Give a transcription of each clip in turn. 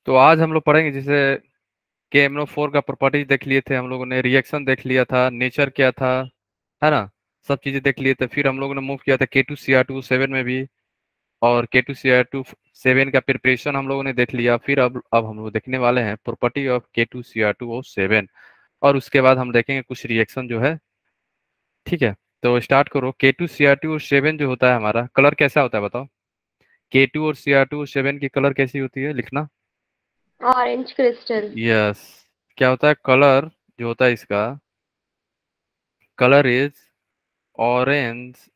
तो आज हम लोग पढ़ेंगे जैसे KMnO4 का प्रॉपर्टीज देख लिए थे हम लोगों ने, रिएक्शन देख लिया था, नेचर क्या था, है ना। सब चीजें देख लिए थे। फिर हम लोगों ने मूव किया था K2Cr2 7 में भी, और K2Cr2 7 का प्रिपरेशन हम लोगों ने देख लिया। फिर अब हम लोग देखने वाले हैं प्रॉपर्टी ऑफ K2Cr2O7, और उसके बाद हम देखेंगे कुछ रिएक्शन जो है। ठीक है, तो स्टार्ट करो। K2Cr2O7 जो होता है हमारा, कलर कैसा होता है बताओ। K2 और Cr2O7 की कलर कैसी होती है, लिखना। Orange crystal. यस। क्या होता है कलर जो होता है इसका, colour is orange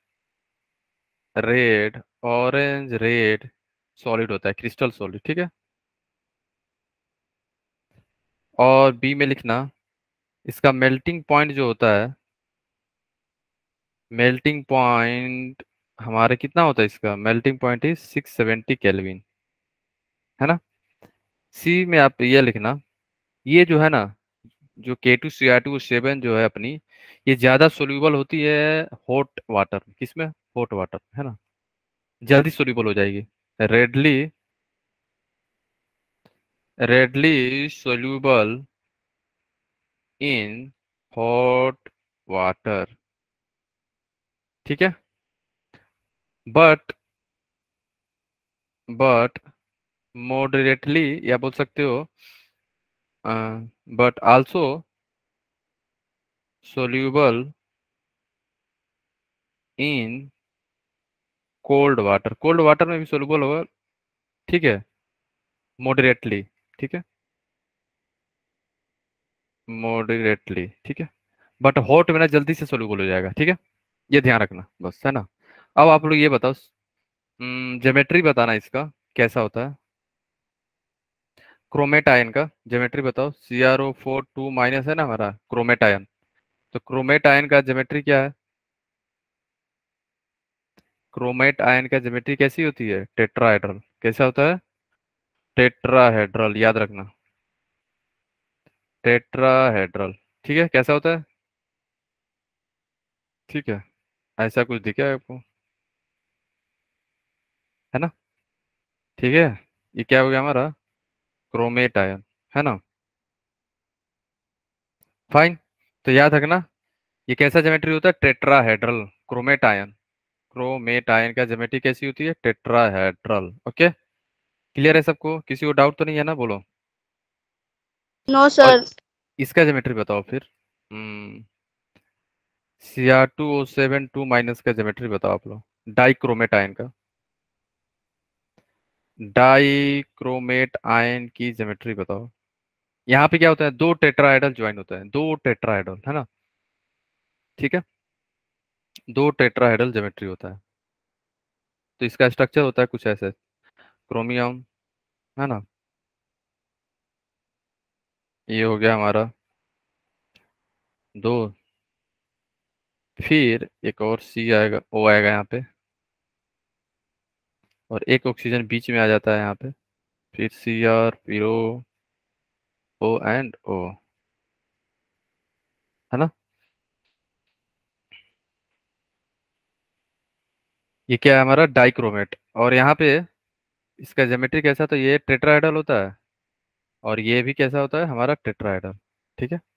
red. Orange red solid होता है, क्रिस्टल सॉलिड, ठीक है। और बी में लिखना, इसका मेल्टिंग पॉइंट जो होता है, मेल्टिंग पॉइंट हमारे कितना होता है, इसका मेल्टिंग पॉइंट इज 670 केल्विन, है ना। सी में आप ये लिखना, ये जो है ना, जो K2Cr2O7 जो है अपनी, ये ज्यादा सोल्यूबल होती है हॉट वाटर, किसमें, हॉट वाटर, है ना। जल्दी सोल्यूबल हो जाएगी। Readily readily soluble in hot water, ठीक है। बट बट मॉडरेटली, या बोल सकते हो but also soluble in cold water, cold water में भी सोल्यूबल होगा, ठीक है, मॉडरेटली, ठीक है, मॉडरेटली, ठीक है। बट हॉट में ना जल्दी से सोल्यूबल हो जाएगा, ठीक है। ये ध्यान रखना बस, है ना। अब आप लोग ये बताओ, ज्योमेट्री बताना इसका कैसा होता है। क्रोमेट आयन का ज्योमेट्री बताओ। CrO4 2- है ना हमारा क्रोमेट आयन। तो क्रोमेट आयन का ज्योमेट्री क्या है। क्रोमेट आयन का ज्योमेट्री कैसी होती है, टेट्राहेड्रल। कैसा होता है, टेट्राहेड्रल, याद रखना, टेट्राहेड्रल, ठीक है। कैसा होता है, ठीक है। ऐसा कुछ दिखा है आपको, है ना, ठीक है। ये क्या हो गया हमारा, क्रोमेट आयन, है ना। फाइन। तो याद रखना, ये कैसा ज्योमेट्री होता है, tetrahedral. Chromate ion, chromate ion का ज्योमेट्री कैसी होती है, टेट्राहेड्रल। ओके, क्लियर है सबको, किसी को डाउट तो नहीं है ना, बोलो। नो और सर। इसका ज्योमेट्री बताओ फिर। Cr2O7 2- का ज्योमेट्री बताओ आप लोग, डाइक्रोमेट आयन का। डाइक्रोमेट आयन की ज्योमेट्री बताओ। यहाँ पे क्या होता है, दो टेट्राहेड्रल ज्वाइन होता है, दो टेट्राहेड्रल, है ना, ठीक है। दो टेट्राहेड्रल ज्योमेट्री होता है। तो इसका स्ट्रक्चर होता है कुछ ऐसे, क्रोमियम, है ना, ये हो गया हमारा दो। फिर एक और सी आएगा, ओ आएगा यहाँ पे, और एक ऑक्सीजन बीच में आ जाता है यहाँ पे। फिर Cr, फिर O एंड O, है ना। ये क्या है हमारा, डाइक्रोमेट। और यहाँ पे इसका ज्योमेट्री कैसा, तो ये टेट्राहेड्रल होता है, और ये भी कैसा होता है हमारा, टेट्राहेड्रल, ठीक है।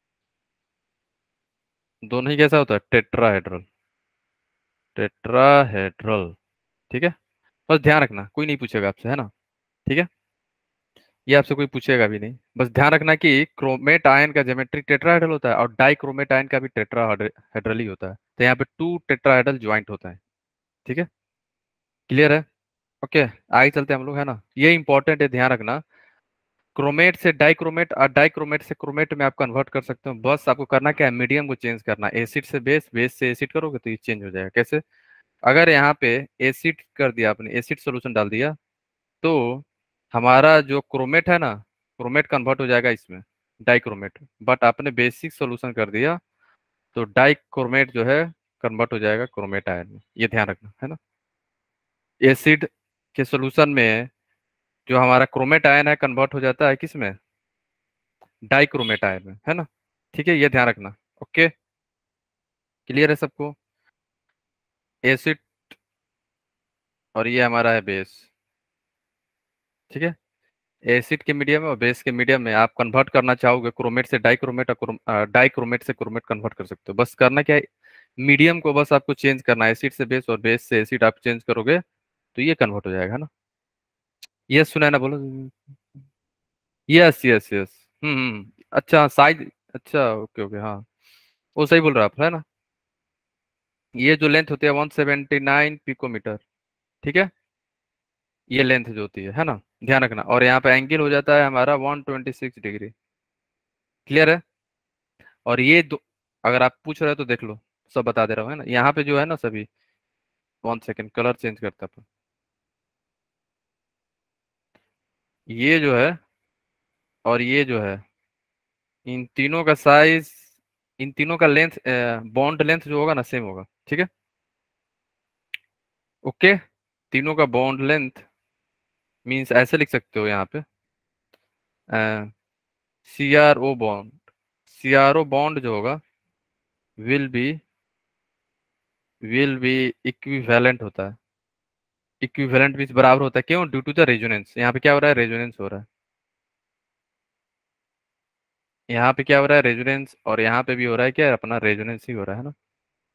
दोनों ही कैसा होता है, टेट्राहेड्रल, टेट्राहेड्रल, ठीक है। बस ध्यान रखना, कोई नहीं पूछेगा आपसे, है ना, ठीक है। ये आपसे कोई पूछेगा भी नहीं, बस ध्यान रखना कि क्रोमेट आयन का ज्योमेट्री टेट्राहेड्रल होता है, और डाइक्रोमेट आयन का भी टेट्राहेड्रल ही होता है। तो यहाँ पे टू टेट्राहेड्रल ज्वाइंट होता है, ठीक है। क्लियर है, ओके। आगे चलते हैं हम लोग, है ना। ये इंपॉर्टेंट है, ध्यान रखना। क्रोमेट से डाइक्रोमेट और डाइक्रोमेट से क्रोमेट में आप कन्वर्ट कर सकते हो। बस आपको करना क्या है, मीडियम को चेंज करना। एसिड से बेस, बेस से एसिड करोगे तो ये चेंज हो जाएगा। कैसे, अगर यहाँ पे एसिड कर दिया आपने, एसिड सोल्यूशन डाल दिया, तो हमारा जो क्रोमेट है ना, क्रोमेट कन्वर्ट हो जाएगा इसमें, डाइक्रोमेट। बट आपने बेसिक सोल्यूशन कर दिया, तो डाइक्रोमेट जो है कन्वर्ट हो जाएगा क्रोमेट आयन में। ये ध्यान रखना, है ना। एसिड के सोल्यूशन में जो हमारा क्रोमेट आयन है, कन्वर्ट हो जाता है किसमें, डाइक्रोमेट आयन में, है ना, ठीक है। ये ध्यान रखना, ओके। क्लियर है सबको, एसिड, और ये हमारा है बेस, ठीक है। एसिड के मीडियम में और बेस के मीडियम में आप कन्वर्ट करना चाहोगे क्रोमेट से डाइक्रोमेट, और डाइक्रोमेट से क्रोमेट कन्वर्ट कर सकते हो। बस करना क्या है, मीडियम को बस आपको चेंज करना है, एसिड से बेस और बेस से एसिड आप चेंज करोगे तो ये कन्वर्ट हो जाएगा ना। यस सुना है ना, बोलो। Yes yes yes. अच्छा साइज, अच्छा ओके ओके हाँ, वो सही बोल रहे हो आप, है ना। ये जो लेंथ होती है 179 पिकोमीटर, ठीक है। ये लेंथ जो होती है ना, ध्यान रखना। और यहाँ पे एंगल हो जाता है हमारा 126 डिग्री। क्लियर है। और ये दो, अगर आप पूछ रहे हो तो देख लो, सब बता दे रहा हूँ, है ना। यहाँ पे जो है ना सभी, 1 सेकेंड कलर चेंज करता है। ये जो है और ये जो है, इन तीनों का साइज, इन तीनों का लेंथ, बॉन्ड लेंथ जो होगा ना सेम होगा, ठीक है। ओके, तीनों का बॉन्ड लेंथ मीन्स ऐसे लिख सकते हो यहाँ पे, सी आर ओ बॉन्ड जो होगा विल बी इक्विवेलेंट होता है। इक्विवेलेंट मीन्स बराबर होता है, क्यों? Due to the resonance. यहाँ पे क्या हो रहा है, रेजोनेंस हो रहा है। यहाँ पे क्या हो रहा है, रेजोनेंस। और यहाँ पे भी हो रहा है क्या, अपना रेजोनेंस ही हो रहा है ना।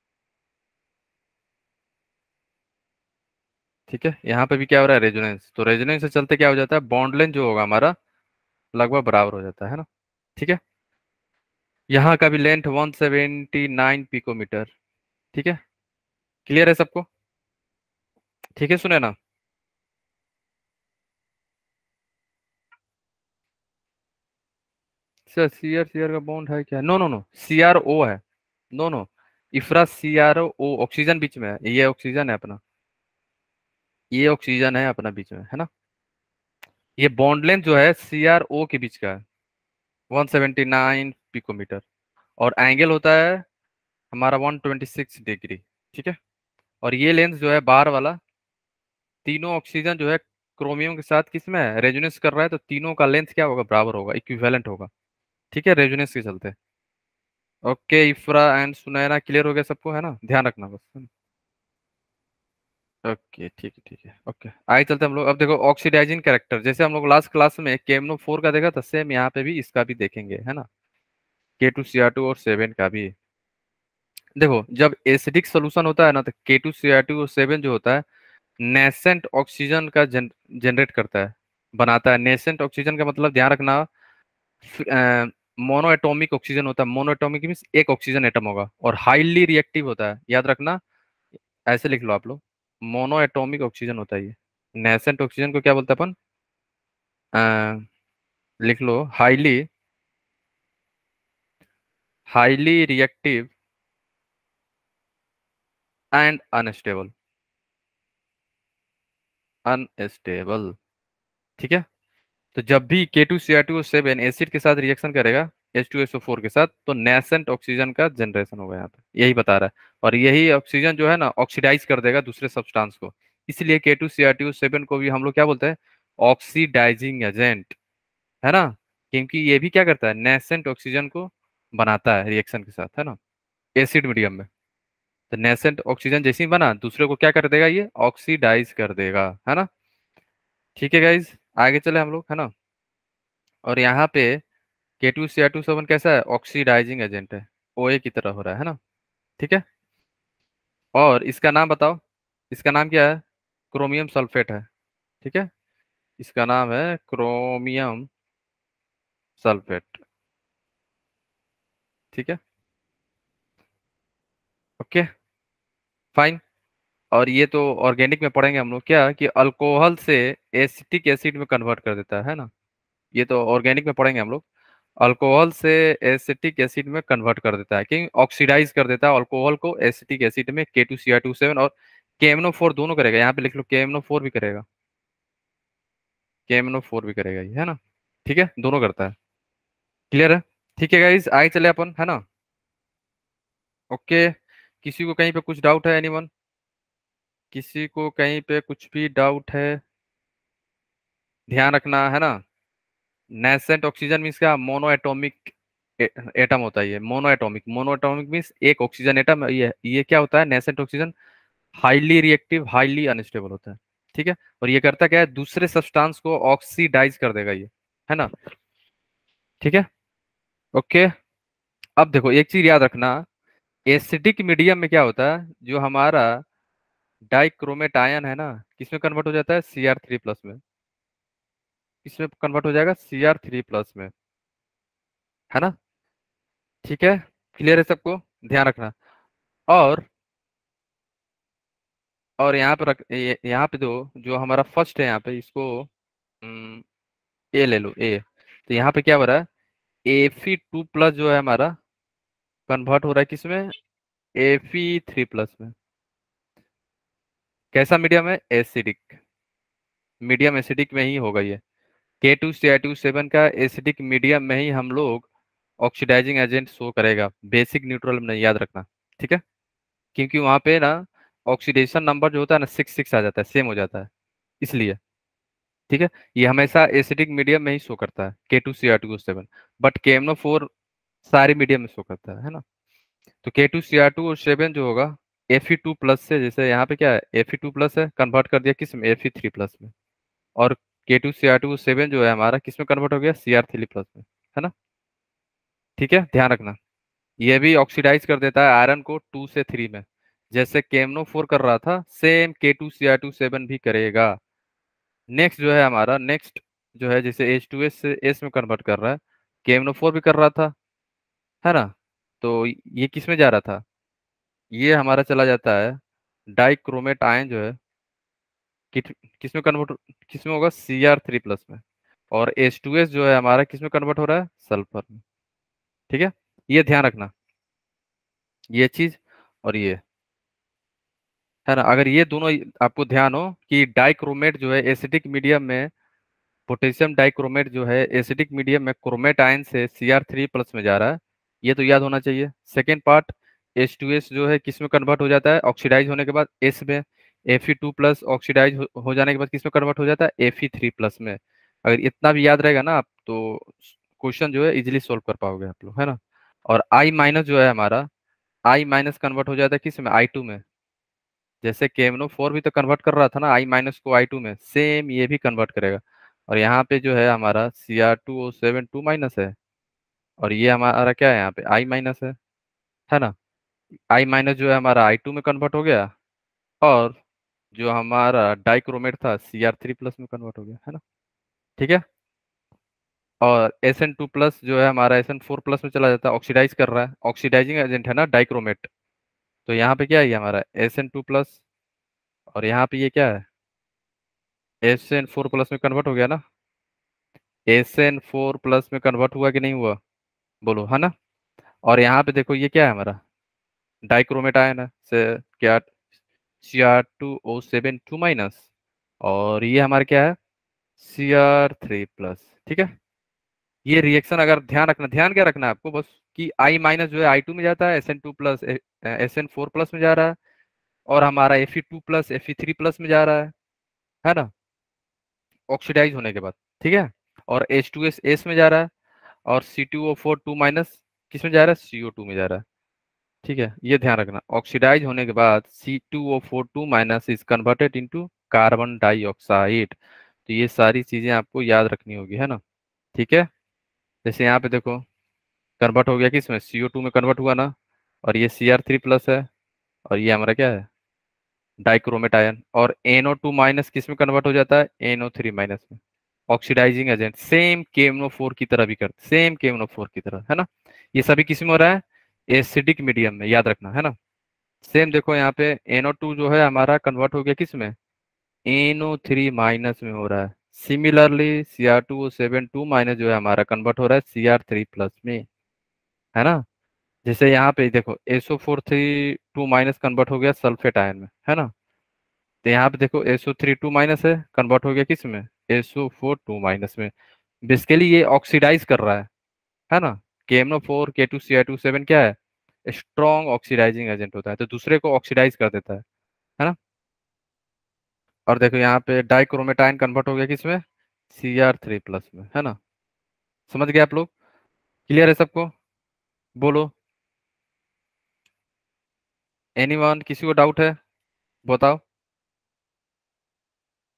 ठीक है, यहाँ पे भी क्या हो रहा है, रेजोनेंस। तो रेजोनेंस से चलते क्या हो जाता है, बॉन्ड लेंथ जो होगा हमारा लगभग बराबर हो जाता है ना। ठीक है, यहाँ का भी लेंथ 179 पिकोमीटर। ठीक है, क्लियर है सबको? ठीक है, सुने ना। सर सी आर का बॉन्ड है क्या? नो नो नो, CRO है। No no, Ifra CRO, oxygen बीच में है, ये ऑक्सीजन है अपना, ये ऑक्सीजन है अपना बीच में, है ना। ये बॉन्ड लेंथ जो है CRO के बीच का है, 179 पिकोमीटर। और एंगल होता है हमारा 126 डिग्री। ठीक है, और ये लेंस जो है बाहर वाला, तीनों ऑक्सीजन जो है क्रोमियम के साथ किस में है, रेजोनेंस कर रहा है, तो तीनों का लेंथ क्या होगा, बराबर होगा, इक्विवेलेंट होगा। ठीक है, रेजोनेंस के चलते। Okay, Ifra and Sunaina clear हो गया सबको, है ना, ध्यान रखना बस। ओके ठीक है ओके, आगे चलते हैं हम लोग। अब देखो ऑक्सीडाइजिंग कैरेक्टर, जैसे हम लोग लास्ट क्लास में KMnO4 का देखा था, सेम यहाँ पे भी इसका भी देखेंगे, है ना। K2Cr2 और 7 का भी। देखो जब एसिडिक सोल्यूशन होता है ना, तो K2Cr2 और 7 जो होता है नेसेंट ऑक्सीजन का जनरेट करता है, बनाता है। नेसेंट ऑक्सीजन का मतलब ध्यान रखना, मोनो एटॉमिक ऑक्सीजन होता है। मोनो एटॉमिक मीन्स एक ऑक्सीजन एटम होगा, और हाईली रिएक्टिव होता है, याद रखना। ऐसे लिख लो आप लोग, मोनो एटॉमिक ऑक्सीजन होता है ये। नेसेंट ऑक्सीजन को क्या बोलते हैं अपन, लिख लो, highly highly reactive and unstable. Unstable, ठीक है। तो जब भी K2Cr2 और 7 एसिड के साथ रिएक्शन करेगा H2SO4 के साथ, तो नेसेंट ऑक्सीजन का जनरेशन होगा, यहाँ पे यही बता रहा है। और यही ऑक्सीजन जो है ना ऑक्सीडाइज कर देगा दूसरे सब्सटेंस को। इसलिए K2Cr2 और 7 को भी हम लोग क्या बोलते हैं, ऑक्सीडाइजिंग एजेंट, है ना। क्योंकि ये भी क्या करता है, नेसेंट ऑक्सीजन को बनाता है रिएक्शन के साथ, है ना, एसिड मीडियम में। तो नेसेंट ऑक्सीजन जैसे ही बना, दूसरे को क्या कर देगा, ये ऑक्सीडाइज कर देगा, है ना। ठीक है गाइज, आगे चले हम लोग, है ना। और यहाँ पे K2Cr2 7 कैसा है, ऑक्सीडाइजिंग एजेंट है, OA की तरह हो रहा है ना। ठीक है, और इसका नाम बताओ, इसका नाम क्या है, क्रोमियम सल्फेट है। ठीक है, इसका नाम है क्रोमियम सल्फेट। ठीक है, ओके फाइन। और ये तो ऑर्गेनिक में पढ़ेंगे हम लोग, क्या कि अल्कोहल से एसिटिक एसिड में कन्वर्ट कर देता है ना। ये तो ऑर्गेनिक में पढ़ेंगे हम लोग। अल्कोहल से एसिटिक एसिड में कन्वर्ट कर देता है, कि ऑक्सीडाइज कर देता है अल्कोहल को एसिटिक एसिड में, K2Cr2 7। और KMnO4 दोनों करेगा, यहाँ पे लिख लो KMnO4 भी करेगा, KMnO4 भी करेगा ये, है ना। ठीक है, दोनों करता है। क्लियर है। ठीक है गाइस, आगे चले अपन, है ना। ओके, किसी को कहीं पे कुछ डाउट है, एनीवन? किसी को कहीं पे कुछ भी डाउट है? ध्यान रखना, है ना। नेसेंट ऑक्सीजन मीन्स क्या, मोनो एटॉमिक एटम होता है ये, मोनो एटॉमिक मीन्स एक ऑक्सीजन एटम। ये क्या होता है, nascent oxygen highly reactive, highly unstable होता है। ठीक है। और ये करता क्या है, दूसरे सब्सटेंस को ऑक्सीडाइज कर देगा ये, है ना। ठीक है, ओके। अब देखो एक चीज याद रखना, एसिडिक मीडियम में क्या होता है, जो हमारा डाइक्रोमेट आयन है ना, किसमें कन्वर्ट हो जाता है, Cr3+ में। किसमें कन्वर्ट हो जाएगा, Cr3+ में, है ना। ठीक है, क्लियर है सबको, ध्यान रखना। और यहाँ पे रख यहाँ पे दो, जो हमारा फर्स्ट है यहाँ पे, इसको ए ले लो, ए। तो यहाँ पे क्या हो रहा है, Fe2+ जो है हमारा कन्वर्ट हो रहा है किसमें, Fe3+ में। कैसा मीडियम है, एसिडिक मीडियम, एसिडिक में ही होगा ये। K2Cl2 7 का एसिडिक मीडियम में ही हम लोग ऑक्सीडाइजिंग एजेंट शो करेगा, बेसिक न्यूट्रल में नहीं, याद रखना। ठीक है, क्योंकि वहां पे ना ऑक्सीडेशन नंबर जो होता है ना 6 6 आ जाता है, सेम हो जाता है, इसलिए। ठीक है, ये हमेशा एसिडिक मीडियम में ही शो करता है K2Cr2O7, बट KMnO4 सारे मीडियम में शो करता है ना। तो K2Cr2O7 जो होगा Fe2+ से, जैसे यहाँ पे क्या है, Fe2+ है, कन्वर्ट कर दिया किस में, Fe3+ में। और K2Cr2O7 जो है हमारा किस में कन्वर्ट हो गया, Cr3+ में, है ना। ठीक है, ध्यान रखना, ये भी ऑक्सीडाइज कर देता है आयरन को 2 से 3 में, जैसे KMnO4 कर रहा था, सेम K2Cr2O7 भी करेगा। नेक्स्ट जो है हमारा, नेक्स्ट जो है, जैसे H2S से S में कन्वर्ट कर रहा है, KMnO4 भी कर रहा था, है ना। तो ये किस में जा रहा था, ये हमारा चला जाता है डाइक्रोमेट आयन जो है, किस में कन्वर्ट, किस में होगा, Cr3+ में। और H2S जो है हमारा किस में कन्वर्ट हो रहा है, सल्फर में। ठीक है, ये ध्यान रखना, ये चीज और ये, है ना। अगर ये दोनों आपको ध्यान हो कि डाइक्रोमेट जो है एसिडिक मीडियम में, पोटेशियम डाइक्रोमेट जो है एसिडिक मीडियम में क्रोमेट आयन से Cr3+ में जा रहा है, ये तो याद होना चाहिए। सेकेंड पार्ट, H2S जो है किस में कन्वर्ट हो जाता है, ऑक्सीडाइज होने के बाद S में। Fe2+ ऑक्सीडाइज हो जाने के बाद किस में कन्वर्ट हो जाता है, Fe3+ में। अगर इतना भी याद रहेगा ना आप, तो क्वेश्चन जो है इजिली सोल्व कर पाओगे आप लोग, है ना। और I- जो है हमारा, I- कन्वर्ट हो जाता है किस में, I2 में। जैसे KMnO4 भी तो कन्वर्ट कर रहा था ना I- को I2 में, सेम ये भी कन्वर्ट करेगा। और यहाँ पे जो है हमारा Cr2O7 2- है, और ये हमारा क्या है, यहाँ पे I- है ना। I- जो है हमारा I2 में कन्वर्ट हो गया, और जो हमारा डाइक्रोमेट था Cr3+ में कन्वर्ट हो गया, है ना। ठीक है, और Sn2+ जो है हमारा Sn4+ में चला जाता है, ऑक्सीडाइज कर रहा है, ऑक्सीडाइजिंग एजेंट है ना डाइक्रोमेट। तो यहाँ पे क्या है, ये हमारा Sn2+, और यहाँ पे ये क्या है, Sn4+ में कन्वर्ट हो गया ना, Sn4+ में कन्वर्ट हुआ कि नहीं हुआ, बोलो, है ना। और यहाँ पे देखो ये क्या है हमारा, डाइक्रोमेट आयन है से क्या, Cr2O7 2-, और ये हमारा क्या है, Cr3+। ठीक है, ये रिएक्शन अगर ध्यान रखना, ध्यान क्या रखना है आपको बस, कि I- जो है I2 में जाता है, Sn2+ Sn4+ में जा रहा है, और हमारा Fe2+ Fe3+ में जा रहा है ना, ऑक्सीडाइज होने के बाद। ठीक है, और H2S S में जा रहा है, और C2O4 2- किस में जा रहा है, CO2 में जा रहा है। ठीक है, ये ध्यान रखना, ऑक्सीडाइज होने के बाद C2O4 2- is converted into carbon dioxide. तो ये सारी चीजें आपको याद रखनी होगी, है ना। ठीक है, जैसे यहाँ पे देखो, कन्वर्ट हो गया किसमें, CO2 में कन्वर्ट हुआ ना, और ये Cr3+ है, और ये हमारा क्या है, डाइक्रोमेट आयन। और NO2- किस में कन्वर्ट हो जाता है, NO3- में। ऑक्सीडाइजिंग एजेंट, सेम KMnO4 की तरह भी करते, सेम KMnO4 की तरह, है ना। ये सभी किस में हो रहा है, एसिडिक मीडियम में, याद रखना, है ना। सेम देखो यहाँ पे NO2 जो है हमारा कन्वर्ट हो गया किस में, NO3- में हो रहा है। सिमिलरली Cr2O7 2- जो है हमारा कन्वर्ट हो रहा है Cr3+ में, है ना। जैसे यहाँ पे देखो SO4 3 2- कन्वर्ट हो गया सल्फेट आयन में, है ना। तो यहाँ पे देखो SO3 2- है, कन्वर्ट हो गया किस में, SO4 2- में। बेसिकली ये ऑक्सीडाइज कर रहा है ना। KMnO4 K2Cl2 7 क्या है, स्ट्रॉन्ग ऑक्सीडाइजिंग एजेंट होता है, तो दूसरे को ऑक्सीडाइज कर देता है ना। और देखो यहाँ पे डाइक्रोमेटाइन कन्वर्ट हो गया किसमें, Cr3+ में, है ना। समझ गए आप लोग, क्लियर है सबको, बोलो। एनीवन, किसी को डाउट है, बताओ।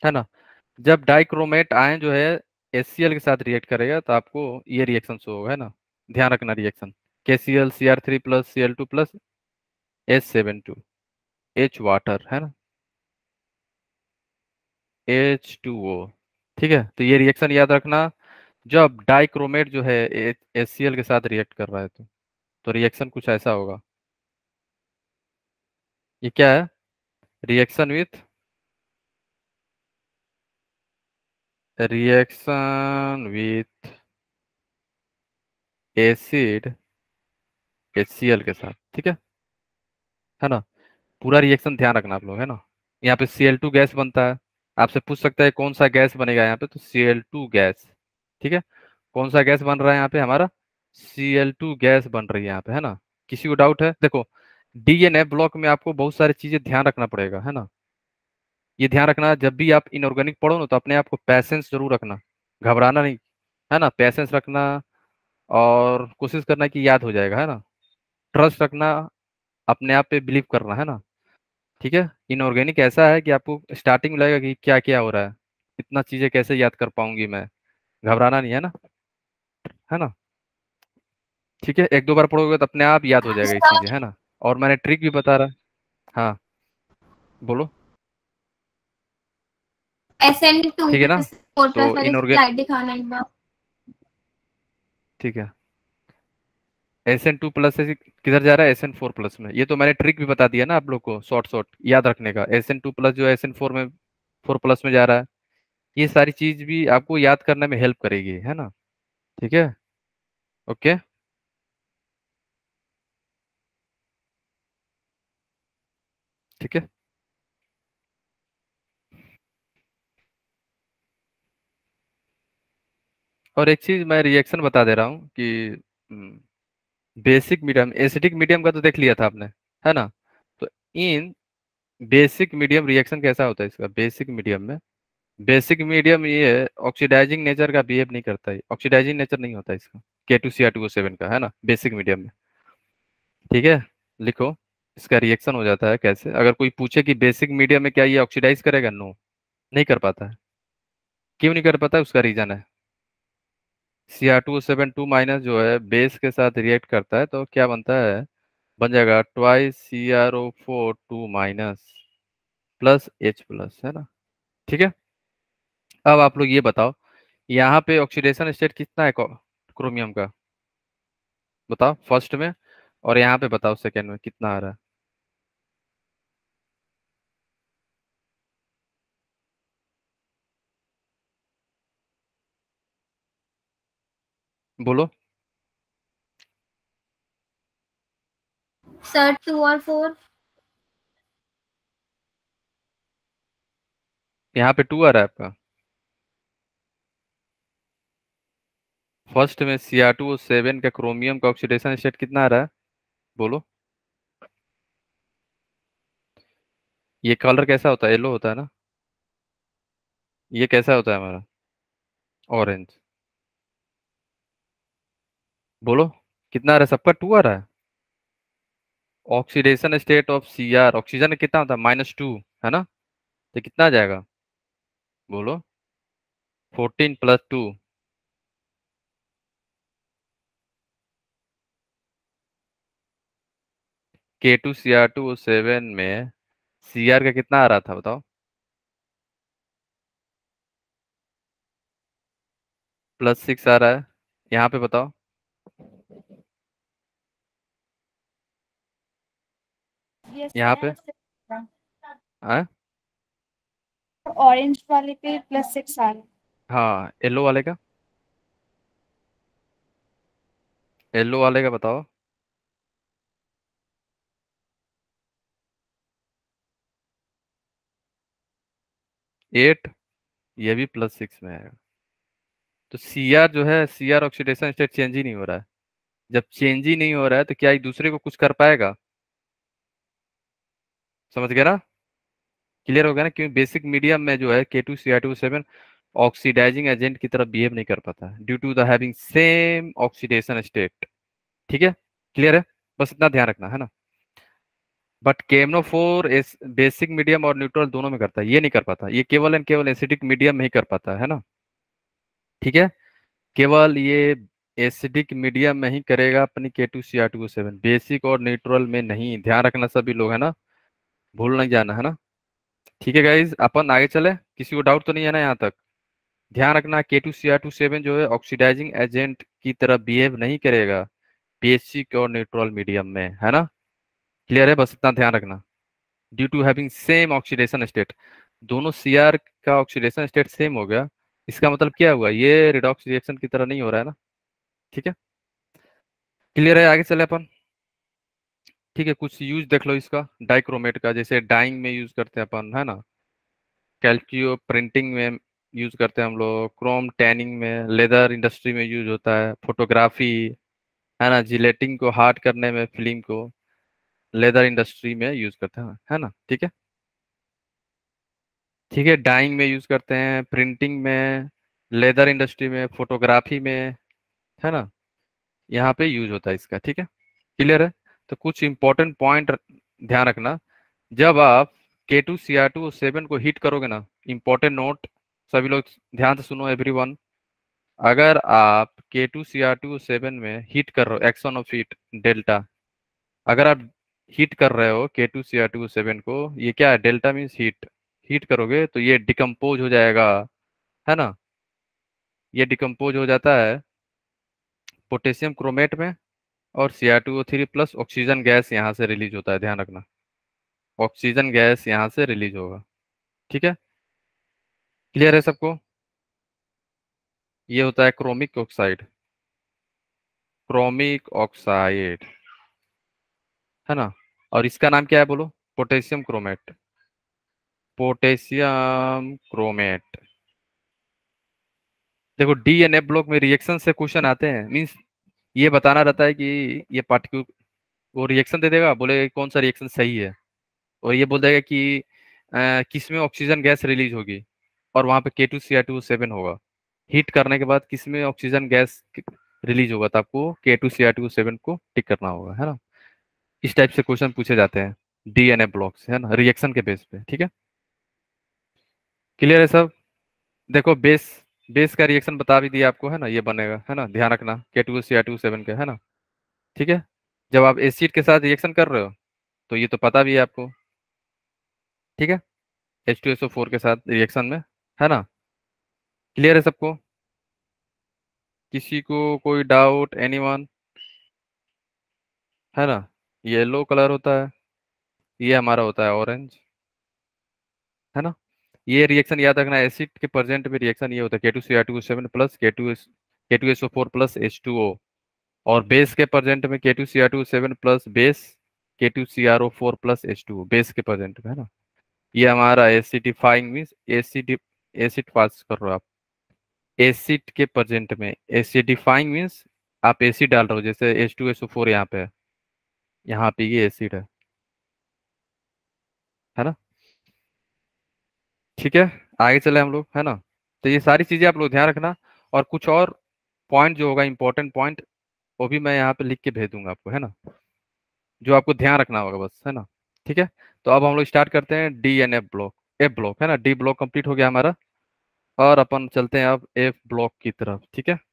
है ना। जब डाइक्रोमेट आयन जो है HCl के साथ रिएक्ट करेगा तो आपको ये रिएक्शन शो होगा, है ना। ध्यान रखना reaction, KCl CR3 + Cl2 + H7 2 H water, है ना, H2O। ठीक है, तो ये रिएक्शन याद रखना। जब डाइक्रोमेट जो है HCl के साथ रिएक्ट कर रहा है तो रिएक्शन कुछ ऐसा होगा। ये क्या है? Reaction with reaction with acid HCl के साथ, ठीक है ना। पूरा रिएक्शन ध्यान रखना आप लोग, है ना। यहाँ पे Cl2 गैस बनता है। आपसे पूछ सकता है कौन सा गैस बनेगा यहाँ पे, तो Cl2 गैस। ठीक है, कौन सा गैस बन रहा है यहाँ पे हमारा? Cl2 गैस बन रही है यहाँ पे, है ना। किसी को डाउट है? देखो, DNF ब्लॉक में आपको बहुत सारी चीजें ध्यान रखना पड़ेगा, है ना। ये ध्यान रखना, जब भी आप इनऑर्गेनिक पढ़ो ना तो अपने आप को पैसेंस जरूर रखना, घबराना नहीं, है ना। पैसेंस रखना और कोशिश करना कि याद हो जाएगा, है ना। ट्रस्ट रखना, अपने आप पे बिलीव करना, है ना। ठीक है, इनऑर्गेनिक ऐसा है कि आपको स्टार्टिंग में लगेगा कि क्या क्या हो रहा है, इतना चीजें कैसे याद कर पाऊंगी मैं। घबराना नहीं, है ना, है ना। ठीक है, एक दो बार पढ़ोगे तो अपने आप याद हो जाएगा ये चीजें, है ना। और मैंने ट्रिक भी बता रहा। हाँ, बोलो। SN2 ठीक है ना, प्लस 4 तो प्लस वाली इनऑर्गेन स्लाइड दिखाना एक बार। ठीक है, SN2+ से किधर जा रहा है? SN4+ में। ये तो मैंने ट्रिक भी बता दिया ना आप लोग को, शॉर्ट शॉर्ट याद रखने का। SN2+ जो है SN4 में 4+ में जा रहा है। ये सारी चीज भी आपको याद करने में हेल्प करेगी, है ना। ठीक है, ओके। ठीक है, और एक चीज मैं रिएक्शन बता दे रहा हूँ कि बेसिक मीडियम एसिडिक मीडियम का तो देख लिया था आपने, है ना। तो इन बेसिक मीडियम रिएक्शन कैसा होता है इसका? बेसिक मीडियम ये ऑक्सीडाइजिंग नेचर का बिहेव नहीं करता है, ऑक्सीडाइजिंग नेचर नहीं होता इसका, K2Cr2O7 का, है ना, बेसिक मीडियम में। ठीक है, लिखो। इसका रिएक्शन हो जाता है कैसे, अगर कोई पूछे कि बेसिक मीडियम में क्या ये ऑक्सीडाइज करेगा? नो, नहीं कर पाता है। क्यों नहीं कर पाता है? उसका रीजन है, Cr2O7 2- जो है बेस के साथ रिएक्ट करता है तो क्या बनता है? बन जाएगा ट्वाइस CrO4 2- +H+, है ना। ठीक है, अब आप लोग ये बताओ, यहाँ पे ऑक्सीडेशन स्टेट कितना है क्रोमियम का? बताओ फर्स्ट में, और यहाँ पे बताओ सेकेंड में कितना आ रहा है। बोलो। सर 2 और 4। यहाँ पे 2 आ रहा है आपका। फर्स्ट में Cr2O7 का क्रोमियम का ऑक्सीडेशन स्टेट कितना आ रहा है? बोलो। ये कलर कैसा होता है? येलो होता है ना। ये कैसा होता है हमारा? ऑरेंज। बोलो, कितना आ रहा है? सबका 2 आ रहा है। Oxidation state of Cr, oxygen में कितना होता है? -2, है ना। तो कितना आ जाएगा? बोलो। 14 + 2। K2Cr2O7 में Cr का कितना आ रहा था बताओ? +6 आ रहा है। यहाँ पे बताओ। ये यहाँ पे सर हाँ। ऑरेंज वाले पे +6 आ रहा है। हाँ, येलो वाले का, येलो वाले का बताओ। 8, ये भी +6 में आएगा। तो Cr जो है, Cr ऑक्सीडेशन स्टेट चेंज ही नहीं हो रहा है। जब चेंज ही नहीं हो रहा है तो क्या एक दूसरे को कुछ कर पाएगा? समझ गया ना? क्लियर हो गया ना? क्योंकि बेसिक मीडियम में जो है K2Cr2O7 ऑक्सीडाइजिंग एजेंट की तरह बिहेव नहीं कर पाता due to the having same oxidation state. ठीक है, क्लियर है? बस इतना ध्यान रखना, है ना। बट KMnO4 बेसिक मीडियम और न्यूट्रल दोनों में करता है, ये नहीं कर पाता, ये केवल एंड केवल एसिडिक मीडियम में ही कर पाता है ना। ठीक है, केवल ये एसिडिक मीडियम में ही करेगा अपनी K2Cr2O7, बेसिक और न्यूट्रल में नहीं। ध्यान रखना सभी लोग, है ना, भूल नहीं जाना, है ना। ठीक है गाइज, अपन आगे चले, किसी को डाउट तो नहीं है ना यहाँ तक। ध्यान रखना K2Cr2O7 जो है ऑक्सीडाइजिंग एजेंट की तरह बिहेव नहीं करेगा बेसिक और न्यूट्रल मीडियम में, है ना। क्लियर है, बस इतना ध्यान रखना। Due to having same oxidation state, दोनों Cr का ऑक्सीडेशन स्टेट सेम हो गया, इसका मतलब क्या हुआ, ये रिडॉक्स रिएक्शन की तरह नहीं हो रहा है ना। ठीक है, क्लियर है, आगे चले अपन। ठीक है, कुछ यूज देख लो इसका डाइक्रोमेट का, जैसे डाइंग में यूज करते हैं अपन, है ना, कैल्शियो प्रिंटिंग में यूज करते हैं हम लोग, क्रोम टैनिंग में, लेदर इंडस्ट्री में यूज होता है, फोटोग्राफी, है ना, जिलेटिंग को हार्ड करने में फिल्म को लेदर इंडस्ट्री में यूज करते हैं, है ना। ठीक है, ठीक है, डाइंग में यूज करते हैं, प्रिंटिंग में, लेदर इंडस्ट्री में, फोटोग्राफी में, है ना, यहाँ पे यूज होता है इसका। ठीक है, क्लियर है। तो कुछ इंपॉर्टेंट पॉइंट ध्यान रखना, जब आप K2Cr2O7 को हीट करोगे ना, इंपॉर्टेंट नोट, सभी लोग ध्यान से सुनो एवरीवन। अगर आप K2Cr2O7 में हीट कर रहे हो, एक्शन ऑफ हीट डेल्टा, अगर आप हीट कर रहे हो K2Cr2O7 को, ये क्या है, डेल्टा मीन्स हीट, हीट करोगे तो ये डिकम्पोज हो जाएगा, है ना, ये डिकम्पोज हो जाता है पोटेशियम क्रोमेट में, और Cr2O3 प्लस ऑक्सीजन गैस यहाँ से रिलीज होता है, ध्यान रखना, ऑक्सीजन गैस यहाँ से रिलीज होगा। ठीक है, क्लियर है सबको। ये होता है क्रोमिक ऑक्साइड, क्रोमिक ऑक्साइड, है ना। और इसका नाम क्या है बोलो, पोटेशियम क्रोमेट, पोटेशियम क्रोमेट। देखो DNA ब्लॉक में रिएक्शन से क्वेश्चन आते हैं, मीन्स ये बताना रहता है कि ये पार्टिकल, वो रिएक्शन दे देगा, बोलेगा कि कौन सा रिएक्शन सही है, और ये बोल देगा कि किस में ऑक्सीजन गैस रिलीज होगी, और वहां पे K2Cr2O7 होगा। हीट करने के बाद किस में ऑक्सीजन गैस रिलीज होगा, तो आपको K2Cr2O7 को टिक करना होगा, है ना। इस टाइप से क्वेश्चन पूछे जाते हैं DNA ब्लॉक से, है ना, रिएक्शन के बेस पे। ठीक है, क्लियर है सब। देखो बेस, बेस का रिएक्शन बता भी दिया आपको, है ना, ये बनेगा, है ना, ध्यान रखना K2Cr2O7 के, है ना। ठीक है, जब आप एसिड के साथ रिएक्शन कर रहे हो तो ये तो पता भी है आपको। ठीक है, H2SO4 के साथ रिएक्शन में, है ना, क्लियर है सबको। किसी को कोई डाउट, एनीवन, है ना। येलो कलर होता है, ये हमारा होता है ऑरेंज, है ना। ये रिएक्शन याद रखना, एसिड के प्रेजेंट में रिएक्शन ये होता है K2Cr2O7 plus K2SO4 plus H2O, और बेस के प्रेजेंट में K2Cr2O7 plus base K2CrO4 plus H2O, base के प्रेजेंट में, है ना। ये हमारा acidifying means acid, acid pass कर रहे हो आप, एसिड के प्रेजेंट में, एसिडिफाइंग मीन्स आप एसिड डाल रहे हो, जैसे H2SO4 यहाँ पे है, यहाँ पे ये एसिड है ना। ठीक है, आगे चले हम लोग, है ना। तो ये सारी चीजें आप लोग ध्यान रखना, और कुछ और पॉइंट जो होगा इंपॉर्टेंट पॉइंट, वो भी मैं यहाँ पे लिख के भेज दूंगा आपको, है ना, जो आपको ध्यान रखना होगा बस, है ना। ठीक है, तो अब हम लोग स्टार्ट करते हैं DNA ब्लॉक, F ब्लॉक, है ना, D ब्लॉक कंप्लीट हो गया हमारा, और अपन चलते हैं अब F ब्लॉक की तरफ। ठीक है,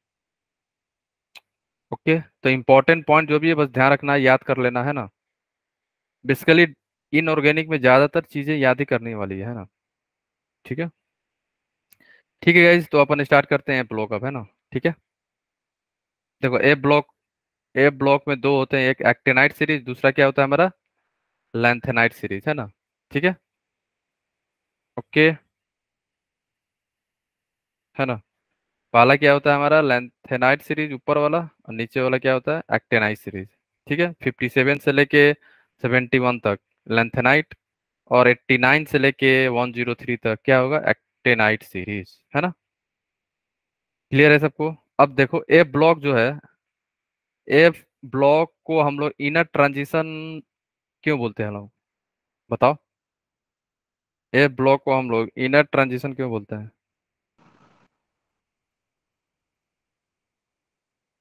ओके, तो इंपॉर्टेंट पॉइंट जो भी है बस ध्यान रखना है, याद कर लेना, है ना। बेसिकली इनऑर्गेनिक में ज्यादातर चीजें याद ही करने वाली है ना। ठीक है, ठीक है गाइज, तो अपन स्टार्ट करते हैं ब्लॉक अब, है ना। ठीक है, देखो ए ब्लॉक में दो होते हैं, एक एक्टिनाइट सीरीज, दूसरा क्या होता है हमारा, लैंथेनाइट सीरीज, है ना। ठीक है, ओके, है ना। पहला क्या होता है हमारा लैंथेनाइट सीरीज ऊपर वाला, और नीचे वाला क्या होता है एक्टिनाइट सीरीज। ठीक है, 57 से लेके 71 तक लैंथेनाइट, और 89 से लेके 103 तक क्या होगा, एक्टिनाइट सीरीज, है ना। क्लियर है सबको। अब देखो ए ब्लॉक जो है, ए ब्लॉक को हम लोग इनर ट्रांजिशन क्यों बोलते हैं लोग, बताओ। ए ब्लॉक को हम लोग इनर ट्रांजिशन क्यों बोलते हैं,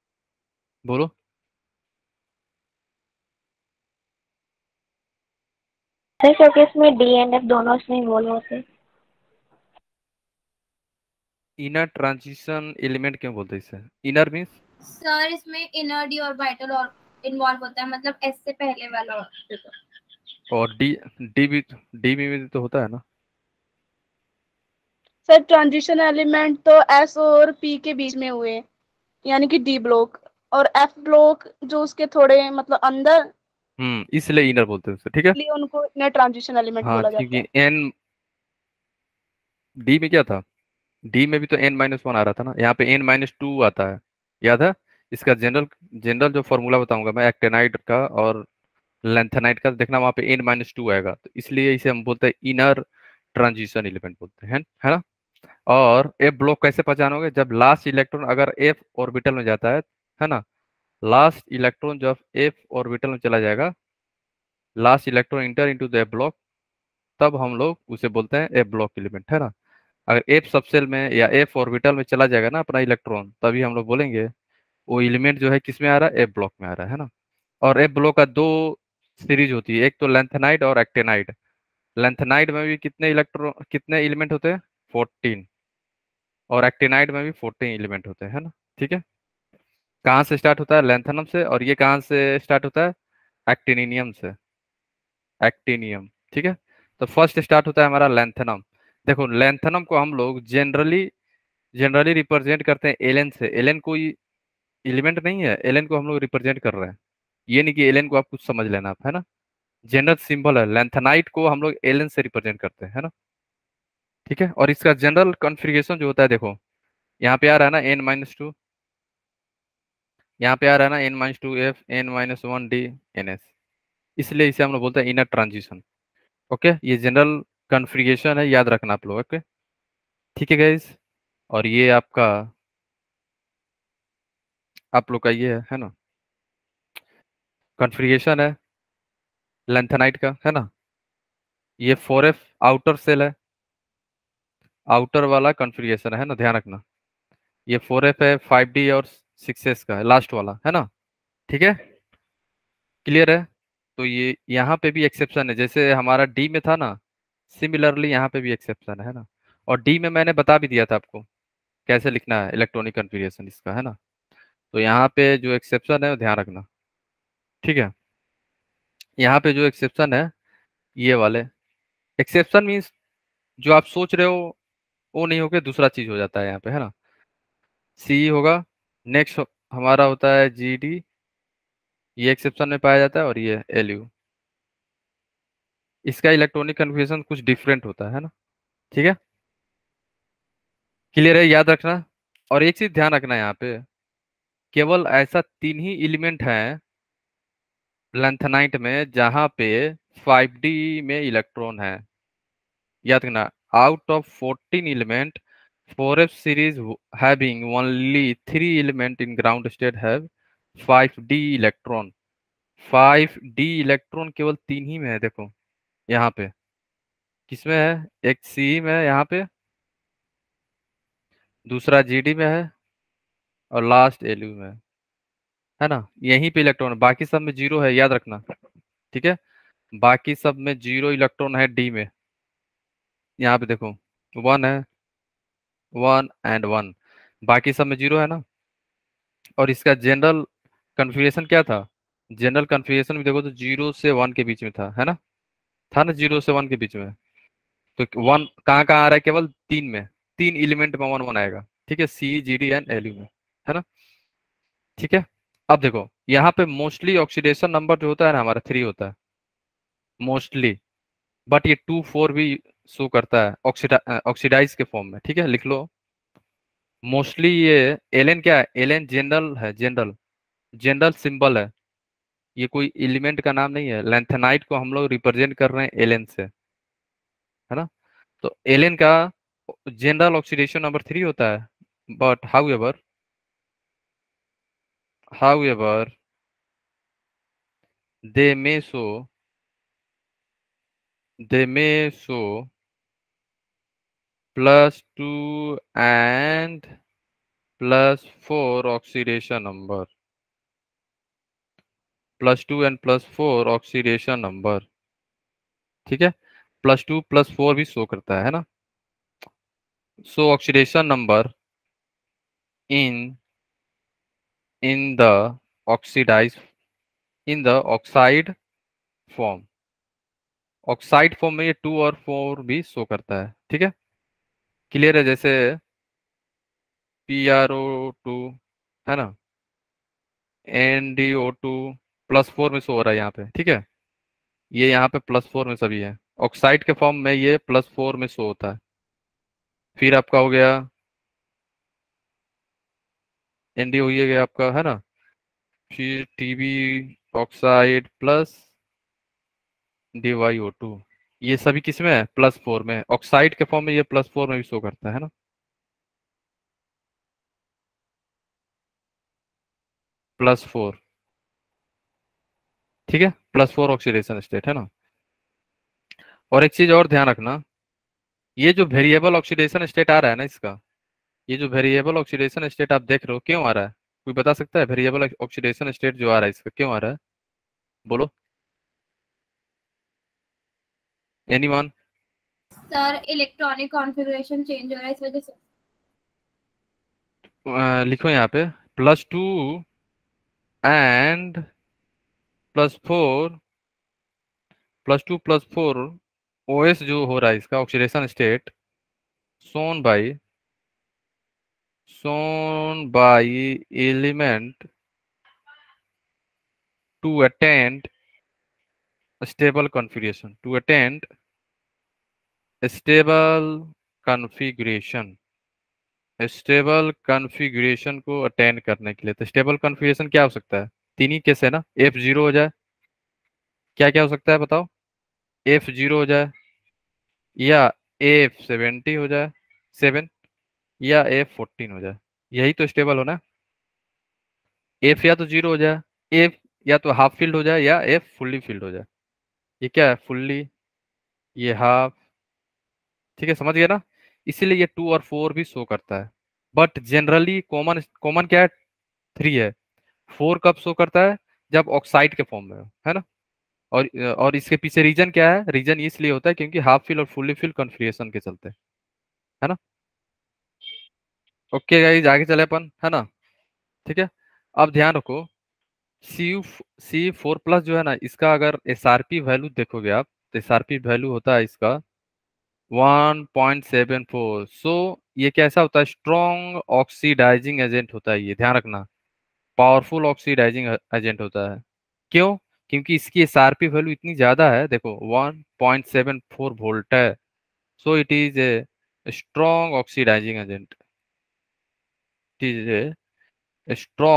बोलो। सर क्योंकि इसमें डी एंड एफ दोनों इसमें इन्वॉल्व होते हैं। इनर ट्रांजिशन एलिमेंट क्यों बोलते हैं इसे? इनर मीन्स सर इसमें इनर डी और वाइटल और इन्वॉल्व होता है, मतलब एस से पहले वाला और डी भी तो होता है ना। सर ट्रांजिशन एलिमेंट तो एस और पी के बीच में हुए, यानी कि डी ब्लॉक, और एफ ब्लॉक जो उसके थोड़े मतलब अंदर, इसलिए इनर बोलते हैं उसे, ठीक है। इसलिए उनको इनर ट्रांजिशन एलिमेंट हाँ बोला जाता क्योंकि है। एन डी में क्या था, डी में भी तो n-1 आ रहा था ना, यहाँ पे n-2 आता है, याद है। इसका जनरल जनरल जो फॉर्मूला बताऊंगा मैं एक्टेनाइड का और लेंथेनाइड का, देखना वहाँ पे n-2 आएगा, तो इसलिए इसे हम बोलते हैं इनर ट्रांजिशन एलिमेंट बोलते हैं, है ना। और एफ ब्लॉक कैसे पहचानोगे, जब लास्ट इलेक्ट्रॉन अगर एफ ऑर्बिटल में जाता है ना, लास्ट इलेक्ट्रॉन जब एफ ऑर्बिटल में चला जाएगा, last electron enter into the F block, तब हम लोग उसे बोलते हैं एफ ब्लॉक एलिमेंट, है ना। अगर एफ सबसेल में या एफ ऑर्बिटल में चला जाएगा ना अपना इलेक्ट्रॉन, तभी हम लोग बोलेंगे वो एलिमेंट जो है किस में आ रहा है, एफ ब्लॉक में आ रहा है ना। और एफ ब्लॉक का दो सीरीज होती है, एक तो लेंथेनाइड और एक्टेनाइड। लेंथेनाइड में भी कितने इलेक्ट्रॉन कितने एलिमेंट होते हैं, 14, और एक्टेनाइड में भी 14 एलिमेंट होते हैं, है ना। ठीक है, कहाँ से स्टार्ट होता है, लेंथेनम से, और ये कहाँ से स्टार्ट होता है, एक्टिनियम से, एक्टिनियम, ठीक है। तो फर्स्ट स्टार्ट होता है हमारा लेंथेनम। देखो लेंथेनम को हम लोग जनरली रिप्रेजेंट करते हैं एलन से। एलन कोई एलिमेंट नहीं है, एलन को हम लोग रिप्रेजेंट कर रहे हैं, ये नहीं कि एलन को आप कुछ समझ लेना आप, है ना। जनरल सिंबल है, लेंथेनाइट को हम लोग एलन से रिप्रेजेंट करते हैं, है ना। ठीक है, और इसका जनरल कॉन्फ़िगरेशन जो होता है, देखो यहाँ पे आ रहा है ना n-2, यहाँ पे आ रहा है ना n-2f n-1d ns, इसलिए इसे हम लोग बोलते हैं इनर ट्रांजिशन। ओके, ये जनरल कॉन्फ़िगरेशन है, याद रखना आप लोग। ओके, ठीक है गाइस, और ये आपका आप लोग का ये है ना कॉन्फ़िगरेशन है लेंथेनाइट का, है ना। ये 4f आउटर सेल है, आउटर वाला कॉन्फ़िगरेशन है ना, ध्यान रखना। ये 4f है, 5d और 6s का है, लास्ट वाला, है ना। ठीक है, क्लियर है। तो ये यहाँ पे भी एक्सेप्शन है, जैसे हमारा डी में था ना, सिमिलरली यहाँ पे भी एक्सेप्शन है ना। और डी में मैंने बता भी दिया था आपको कैसे लिखना है इलेक्ट्रॉनिक कॉन्फ़िगरेशन इसका, है ना। तो यहाँ पे जो एक्सेप्शन है वो ध्यान रखना, ठीक है। यहाँ पे जो एक्सेप्शन है, ये वाले एक्सेप्शन मीन्स जो आप सोच रहे हो वो नहीं होके दूसरा चीज हो जाता है यहाँ पे, है ना। सी होगा, नेक्स्ट हमारा होता है जी डी, ये एक्सेप्शन में पाया जाता है, और ये एल यू, इसका इलेक्ट्रॉनिक कन्फिग्रेशन कुछ डिफरेंट होता है ना। ठीक है, क्लियर है, याद रखना। और एक चीज ध्यान रखना, यहाँ पे केवल ऐसा 3 ही एलिमेंट है लेंथेनाइट में जहाँ पे 5d में इलेक्ट्रॉन है, याद रखना। Out of 14 element, 4f series having only 3 element in ground state have 5d electron। 5d electron केवल 3 ही में है, देखो यहाँ पे किसमें है, एक सी में है यहाँ पे, दूसरा जीडी में है, और लास्ट एलयू में है ना। यहीं पे इलेक्ट्रॉन, बाकी सब में जीरो है, याद रखना। ठीक है, बाकी सब में जीरो इलेक्ट्रॉन है डी में, यहाँ पे देखो 1 है, 1 and 1, बाकी सब में जीरो है ना। और इसका जनरल कन्फिग्रेशन क्या था, जनरल कन्फिग्रेशन भी देखो तो 0 से 1 के बीच में था ना, 0 से 1 के बीच में। तो 1 कहाँ कहाँ आ रहा है, केवल 3 में, 3 एलिमेंट में 1 1 आएगा, ठीक है, C G D and L U में, है ना। ठीक है, अब देखो यहाँ पे मोस्टली ऑक्सीडेशन नंबर जो होता है ना हमारा 3 होता है मोस्टली, बट ये 2 4 भी शो करता है ऑक्सीडाइज के फॉर्म में, ठीक है, लिख लो। मोस्टली ये एलन क्या है, एलन जनरल है, जनरल जनरल सिंबल है, ये कोई एलिमेंट का नाम नहीं है। लेंथेनाइट को हम लोग रिप्रेजेंट कर रहे हैं एलन से, है ना। तो एलन का जनरल ऑक्सीडेशन नंबर 3 होता है, but however they may show they may show +2 and +4 oxidation number, +2 and +4 oxidation number, ठीक है, +2 + 4 भी शो करता है ना। So oxidation number in in the oxidise in the oxide form, oxide form में ये 2 और 4 भी शो करता है। ठीक है, क्लियर है। जैसे PrO2 है ना, NdO2 +4 में शो हो रहा है यहाँ पे। ठीक है, ये यहाँ पे +4 में सभी है, ऑक्साइड के फॉर्म में ये +4 में शो होता है। फिर आपका हो गया ND हो ही गया आपका, है ना। फिर TB ऑक्साइड प्लस DyO2, ये सभी किस में है, +4 में। ऑक्साइड के फॉर्म में ये +4 में भी शो करता है ना। +4, ठीक है, +4 ऑक्सीडेशन स्टेट है ना। और एक चीज और ध्यान रखना, ये जो वेरिएबल ऑक्सीडेशन स्टेट आ रहा है ना इसका, ये जो वेरिएबल ऑक्सीडेशन स्टेट आप देख रहे हो क्यों आ रहा है, कोई बता सकता है? वेरिएबल ऑक्सीडेशन स्टेट जो आ रहा है इसका क्यों आ रहा है, बोलो anyone. Sir electronic configuration change हो रहा है इस वजह से। लिखो यहाँ पे +2 एंड +4, +2 + 4 OS जो हो रहा है इसका oxidation state shown by element to attend stable configuration, to attend stable configuration, stable configuration को अटेंड करने के लिए। तो स्टेबल कॉन्फ़िगरेशन क्या हो सकता है, तीन ही केस है ना, F0 हो जाए, क्या क्या हो सकता है बताओ, F0 हो जाए, या F70 हो जाए 7, या F14 हो जाए, यही तो स्टेबल होना। F या तो 0 हो जाए, F या तो हाफ फील्ड हो जाए, या F फुल्ली फील्ड हो जाए। ये क्या है, फुल्ली, ये हाफ, ठीक है, समझ गया ना। इसीलिए ये 2 और 4 भी शो करता है, बट जनरली कॉमन कॉमन क्या है, 3 है। 4 कब शो करता है, जब ऑक्साइड के फॉर्म में हो, है ना। और इसके पीछे रीजन क्या है, रीजन इसलिए होता है क्योंकि हाफ फिल और फुल्ली फिल कॉन्फ़िगरेशन के चलते, है ना। ओके गाइस, आगे चले अपन, है ना। ठीक है, अब ध्यान रखो, C4+ जो है ना, इसका अगर SRP वैल्यू देखोगे आप, तो SRP वैल्यू होता है इसका 1.74। सो ये कैसा होता है, स्ट्रॉन्ग ऑक्सीडाइजिंग एजेंट होता है, ये ध्यान रखना, पावरफुल ऑक्सीडाइजिंग एजेंट होता है। क्यों, क्योंकि इसकी SRP वैल्यू इतनी ज्यादा है, देखो 1.74 वोल्ट है। So it is a strong oxidising agent, it is a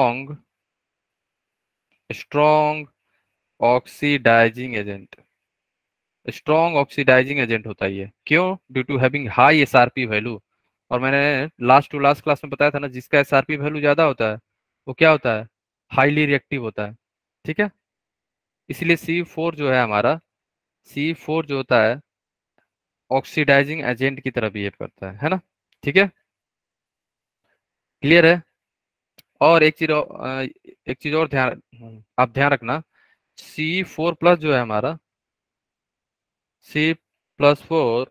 strong oxidising agent, strong oxidising agent होता है ये। क्यों, due to having high SRP value. और मैंने लास्ट टू लास्ट क्लास में बताया था ना, जिसका SRP वैल्यू ज्यादा होता है वो क्या होता है, हाईली रिएक्टिव होता है। ठीक है, इसलिए C4 जो है हमारा, C4 जो होता है ऑक्सीडाइजिंग एजेंट की तरह बिहेव करता है ना। ठीक है, क्लियर है। और एक चीज और ध्यान, आप ध्यान रखना, C4+ जो है हमारा, C+4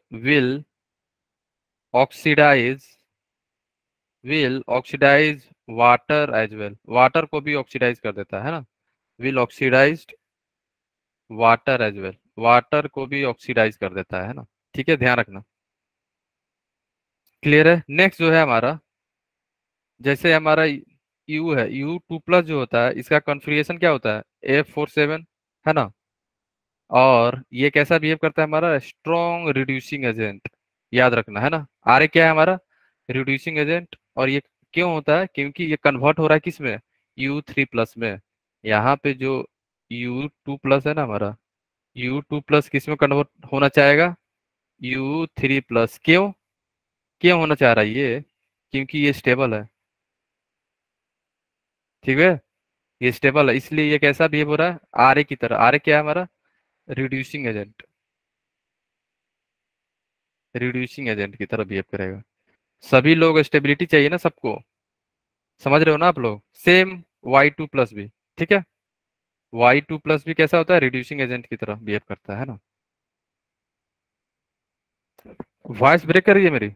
oxidise will oxidise water as well, water को भी ऑक्सीडाइज कर देता है ना, will oxidise water as well, water को भी ऑक्सीडाइज कर देता है ना। ठीक है, ध्यान रखना, क्लियर है। नेक्स्ट जो है हमारा, जैसे हमारा U है, U2+ जो होता है, इसका कॉन्फ़िगरेशन क्या होता है, F47, है ना। और ये कैसा बिहेव करता है, हमारा स्ट्रॉन्ग रिड्यूसिंग एजेंट, याद रखना, है ना। आर क्या है हमारा, रिड्यूसिंग एजेंट। और ये क्यों होता है, क्योंकि ये कन्वर्ट हो रहा है किस में, U3+ में। यहाँ पे जो U2+ है ना हमारा, U2+ किस में कन्वर्ट होना चाहेगा, U3+। क्यों, क्यों होना चाह रहा है ये, क्योंकि ये स्टेबल है, ठीक है, ये स्टेबल है, इसलिए ये कैसा बिहेव हो रहा है, आर की तरह। आर क्या है हमारा, रिड्यूसिंग एजेंट, रिड्यूसिंग एजेंट की तरह बिहेव करेगा। सभी लोग स्टेबिलिटी चाहिए ना सबको, समझ रहे हो ना आप लोग। सेम Y2+ भी, ठीक है, Y2+ भी कैसा होता है, रिड्यूसिंग एजेंट की तरह बिहेव करता है ना। वॉइस ब्रेक कर रही है मेरी?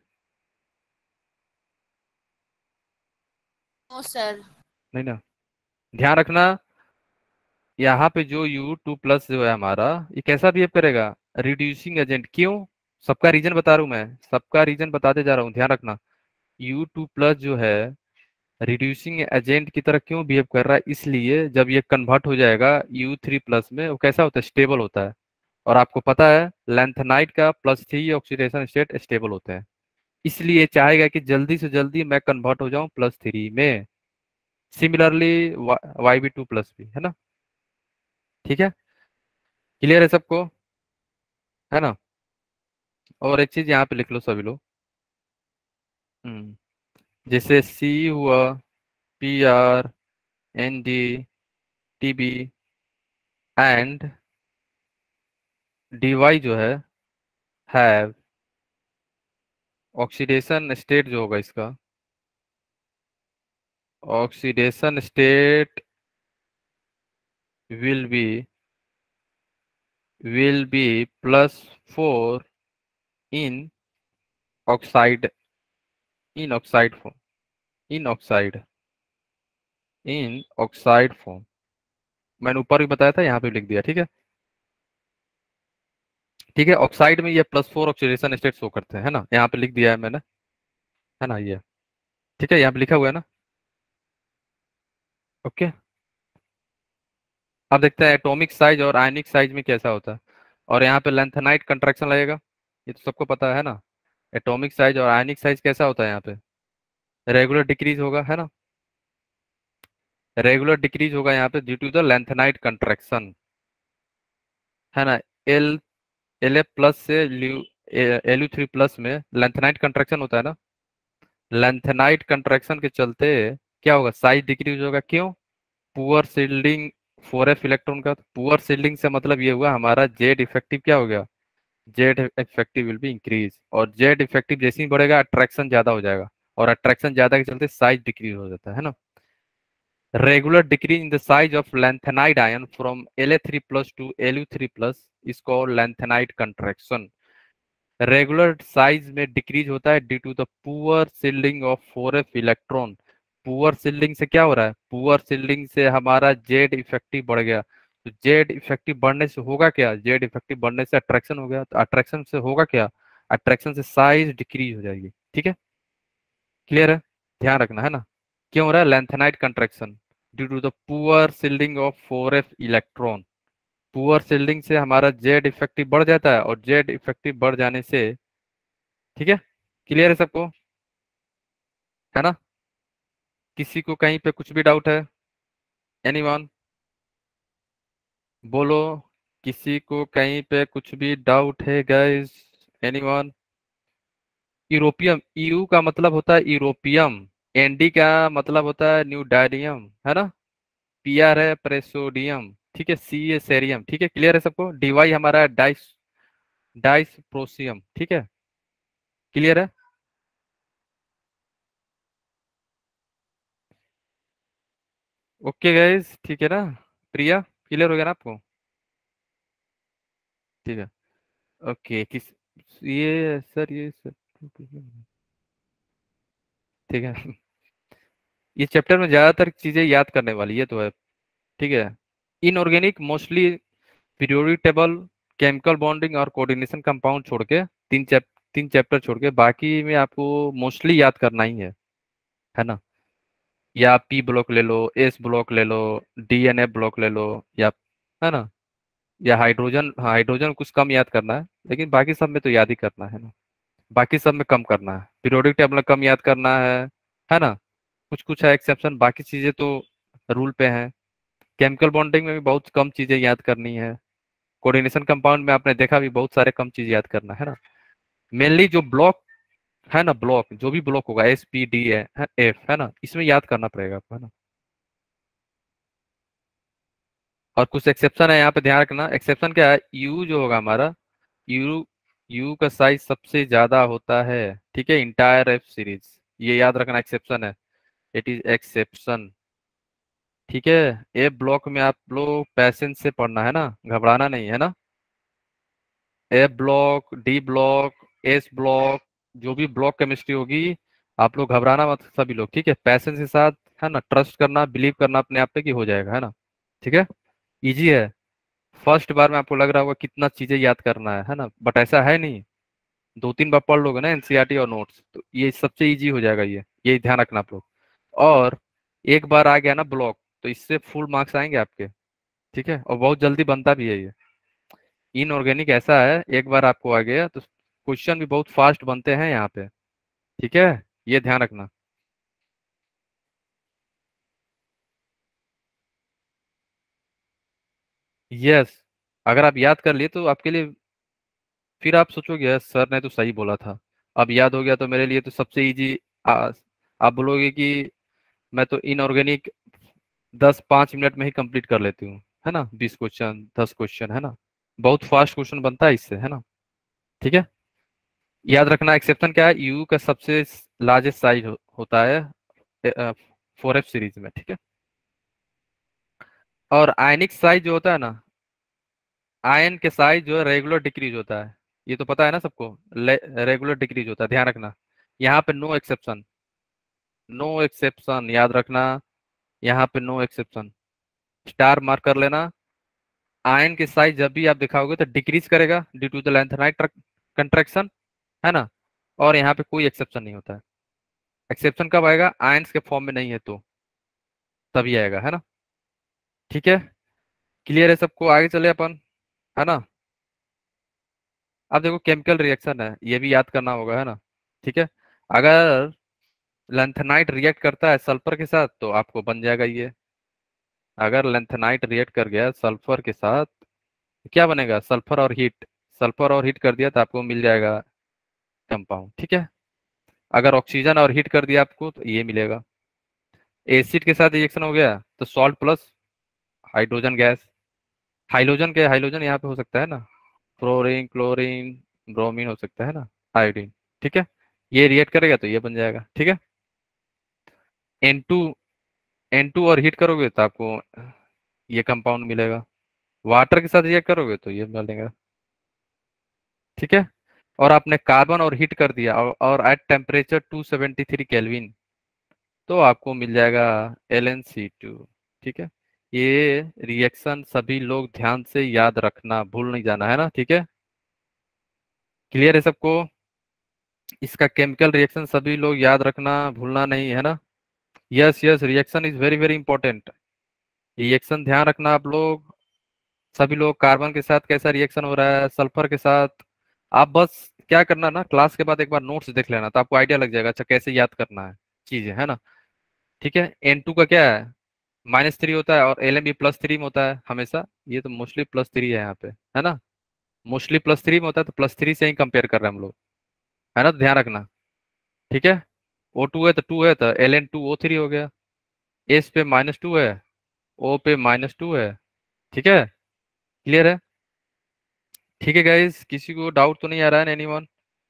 No sir. नहीं ना। ध्यान रखना, यहाँ पे जो U2+ जो है हमारा, ये कैसा बिहेव करेगा? Reducing agent. क्यों? सबका रीजन बता रहा हूँ मैं, सबका रीजन बताते जा रहा हूँ, ध्यान रखना। U2+ जो है रिड्यूसिंग एजेंट की तरह क्यों बिहेव कर रहा है? इसलिए जब ये कन्वर्ट हो जाएगा U3+ में, वो कैसा होता है? स्टेबल होता है। और आपको पता है लैंथेनाइट का +3 ऑक्सीडेशन स्टेट स्टेबल होते हैं, इसलिए चाहेगा कि जल्दी से जल्दी मैं कन्वर्ट हो जाऊं +3 में। सिमिलरली YB2+ भी है ना। ठीक है, क्लियर है सबको, है ना? और एक चीज यहाँ पे लिख लो सभी लोग। जैसे C हुआ, PR, ND, TB and DY जो है हैव, ऑक्सीडेशन स्टेट जो होगा इसका, oxidation state will be +4 in oxide, in oxide form, in oxide, in oxide form. मैंने ऊपर भी बताया था, यहाँ पे भी लिख दिया, ठीक है। ठीक है, ऑक्साइड में ये +4 ऑक्सीडेशन स्टेट शो करते हैं, है ना, यहाँ पे लिख दिया है मैंने, है ना ये। ठीक है, यहाँ पे लिखा हुआ है ना। ओके, अब देखते हैं एटॉमिक साइज और आयनिक साइज में कैसा होता है। और यहाँ पे लेंथेनाइट कंट्रैक्शन लगेगा, ये तो सबको पता है ना। एटॉमिक साइज और आयनिक साइज कैसा होता है यहाँ पे? रेगुलर डिक्रीज होगा, है ना। रेगुलर डिक्रीज होगा यहाँ पे due to the lanthanide contraction, है ना। एल Lf+ से Lu3+ में लेंथेनाइट कंट्रैक्शन होता है ना। लेंथेनाइट कंट्रैक्शन के चलते क्या होगा? साइज डिक्रीज होगा। क्यों? पुअर सील्डिंग 4f इलेक्ट्रॉन का। पुअर सील्डिंग से मतलब ये हुआ हमारा जेड इफेक्टिव क्या हो गया? Z effective will be increase. और जेड इफेक्टिव जैसे ही बढ़ेगा अट्रैक्शन ज्यादा हो जाएगा, और अट्रैक्शन ज्यादा के चलते साइज डिक्रीज हो जाता है ना। Regular decrease in the size of lanthanide ion from La3+ to Lu3+ is called lanthanide contraction। Regular size में डिक्रीज होता है due to the poor shielding of 4f electron. Poor shielding से क्या हो रहा है? पुअर सील्डिंग से हमारा जेड इफेक्टिव बढ़ गया। तो जेड इफेक्टिव बढ़ने से होगा क्या? जेड इफेक्टिव बढ़ने से अट्रैक्शन हो गया, तो अट्रैक्शन से होगा क्या? अट्रैक्शन से साइज डिक्रीज हो जाएगी। ठीक है, क्लियर है, ध्यान रखना, है ना। क्यों हो रहा है lanthanide contraction? Due to the poor shielding of 4f electron. Poor shielding से हमारा जेड इफेक्टिव बढ़ जाता है, और जेड इफेक्टिव बढ़ जाने से, ठीक है, क्लियर है सबको, है ना। किसी को कहीं पे कुछ भी डाउट है? एनीवन बोलो, किसी को कहीं पे कुछ भी डाउट है गाइस? एनीवन? यूरोपियम, EU का मतलब होता है यूरोपियम, ND का मतलब होता है न्यूडाइडियम, है ना। PR है प्रेसोडियम, ठीक है। C है सेरियम, ठीक है, क्लियर है सबको। DY हमारा है डाइसप्रोसियम, ठीक है, क्लियर है। ओके गाइस, ठीक है ना। प्रिया, क्लियर हो गया ना आपको? ठीक है, ओके। किस, ये सर, ये सर, ठीक है। ये चैप्टर में ज्यादातर चीजें याद करने वाली है तो है, ठीक है। Inorganic mostly periodic table, chemical bonding और कोऑर्डिनेशन कंपाउंड छोड़ के, तीन चैप्टर छोड़ के बाकी में आपको मोस्टली याद करना ही है ना। या P ब्लॉक ले लो, S ब्लॉक ले लो, DNA ब्लॉक ले लो, या, है ना, या हाइड्रोजन। हाँ, हाइड्रोजन कुछ कम याद करना है, लेकिन बाकी सब में तो याद ही करना है ना। बाकी सब में कम करना है, पीरियोडिक टेबल में कम याद करना है ना। कुछ कुछ है एक्सेप्शन, बाकी चीजें तो रूल पे हैं। केमिकल बॉन्डिंग में भी बहुत कम चीजें याद करनी है। कोऑर्डिनेशन कंपाउंड में आपने देखा भी बहुत सारे कम चीज याद करना है ना। मेनली जो ब्लॉक है ना, ब्लॉक जो भी ब्लॉक होगा SPDF, है ना, इसमें याद करना पड़ेगा आपको, है ना। और कुछ एक्सेप्शन है यहाँ पे, ध्यान रखना। एक्सेप्शन क्या है? यू जो होगा हमारा, यू यू का साइज सबसे ज्यादा होता है, ठीक है, इंटायर F सीरीज। ये याद रखना, एक्सेप्शन है, इट इज एक्सेप्शन, ठीक है। ए ब्लॉक में आप लोग पैसेंस से पढ़ना है ना, घबराना नहीं है ना। A block, D block, S block, जो भी ब्लॉक केमिस्ट्री होगी, आप लोग घबराना मत सभी लोग, ठीक है, पैसेंस के साथ, है ना, ट्रस्ट करना, बिलीव करना अपने आप पे कि हो जाएगा, है ना, ठीक है, इजी है। फर्स्ट बार में आपको लग रहा होगा कितना चीजें याद करना है ना, बट ऐसा है नहीं, 2-3 बार पढ़ लोगे ना एनसीईआरटी और नोट्स, तो ये सबसे इजी हो जाएगा, ये ध्यान रखना आप लोग। और एक बार आ गया ना ब्लॉक, तो इससे फुल मार्क्स आएंगे आपके, ठीक है, और बहुत जल्दी बनता भी है ये। इनऑर्गेनिक ऐसा है, एक बार आपको आ गया तो क्वेश्चन भी बहुत फास्ट बनते हैं यहाँ पे, ठीक है, ये ध्यान रखना। यस, अगर आप याद कर लिए तो आपके लिए, फिर आप सोचोगे "यार, सर ने तो सही बोला था, अब याद हो गया तो मेरे लिए तो सबसे इजी। आप बोलोगे कि मैं तो इनऑर्गेनिक 10-5 मिनट में ही कंप्लीट कर लेती हूँ, है ना, 20 क्वेश्चन, 10 क्वेश्चन, है ना, बहुत फास्ट क्वेश्चन बनता है इससे, है ना, ठीक है। याद रखना एक्सेप्शन क्या है, यू का सबसे लार्जेस्ट साइज होता है 4F सीरीज में, ठीक है। और आयनिक साइज जो होता है ना, आयन के साइज जो है रेगुलर डिक्रीज होता है, ये तो पता है ना सबको, रेगुलर डिक्रीज होता है, ध्यान रखना, यहाँ पे नो एक्सेप्शन, नो एक्सेप्शन, याद रखना, यहाँ पे नो एक्सेप्शन, स्टार मार्क कर लेना। आयन की साइज जब भी आप दिखाओगे तो डिक्रीज करेगा due to the lanthanide contraction, है ना, और यहाँ पे कोई एक्सेप्शन नहीं होता है। एक्सेप्शन कब आएगा, आयंस के फॉर्म में नहीं है तो तभी आएगा, है ना, ठीक है, क्लियर है सबको, आगे चले अपन, है ना। अब देखो केमिकल रिएक्शन है, ये भी याद करना होगा, है ना, ठीक है। अगर लेंथेनाइट रिएक्ट करता है सल्फर के साथ तो आपको बन जाएगा ये, अगर लेंथेनाइट रिएक्ट कर गया सल्फर के साथ तो क्या बनेगा, सल्फर और हीट, सल्फर और हीट कर दिया तो आपको मिल जाएगा कंपाउंड, ठीक है। अगर ऑक्सीजन और हीट कर दिया आपको तो ये मिलेगा। एसिड के साथ रिएक्शन हो गया तो salt plus hydrogen gas, hydrogen के हाइड्रोजन यहाँ पे हो सकता है ना, फ्लोरीन, क्लोरीन, ब्रोमीन हो सकता है ना, आयोडीन, ठीक है, ये रिएक्ट करेगा तो ये बन जाएगा, ठीक है। N2, N2 और हीट करोगे तो आपको ये कंपाउंड मिलेगा, वाटर के साथ रिएक्ट करोगे तो ये मिलेगा, ठीक है। और आपने कार्बन और हीट कर दिया और एट टेम्परेचर 273 केल्विन तो आपको मिल जाएगा LnC2, ठीक है। ये रिएक्शन सभी लोग ध्यान से याद रखना, भूल नहीं जाना, है ना, ठीक है, क्लियर है सबको। इसका केमिकल रिएक्शन सभी लोग याद रखना, भूलना नहीं, है ना। Yes yes, reaction is very very important, reaction ध्यान रखना आप लोग, सभी लोग, कार्बन के साथ कैसा रिएक्शन हो रहा है, सल्फर के साथ। आप बस क्या करना ना, क्लास के बाद एक बार नोट्स देख लेना तो आपको आइडिया लग जाएगा, अच्छा कैसे याद करना है चीजें, है ना, ठीक है। N2 का क्या है, -3 होता है, और Ln भी +3 में होता है हमेशा, ये तो मोस्टली +3 है यहाँ पे, है ना, मोस्टली +3 में होता है तो +3 से ही कंपेयर कर रहे हैं हम लोग, है ना, तो ध्यान रखना, ठीक है। O2 है तो 2 है तो Ln2O3 हो गया, S पे -2 है, O पे -2 है, ठीक है, क्लियर है, ठीक है गाइस, किसी को डाउट तो नहीं आ रहा है, एनीवन,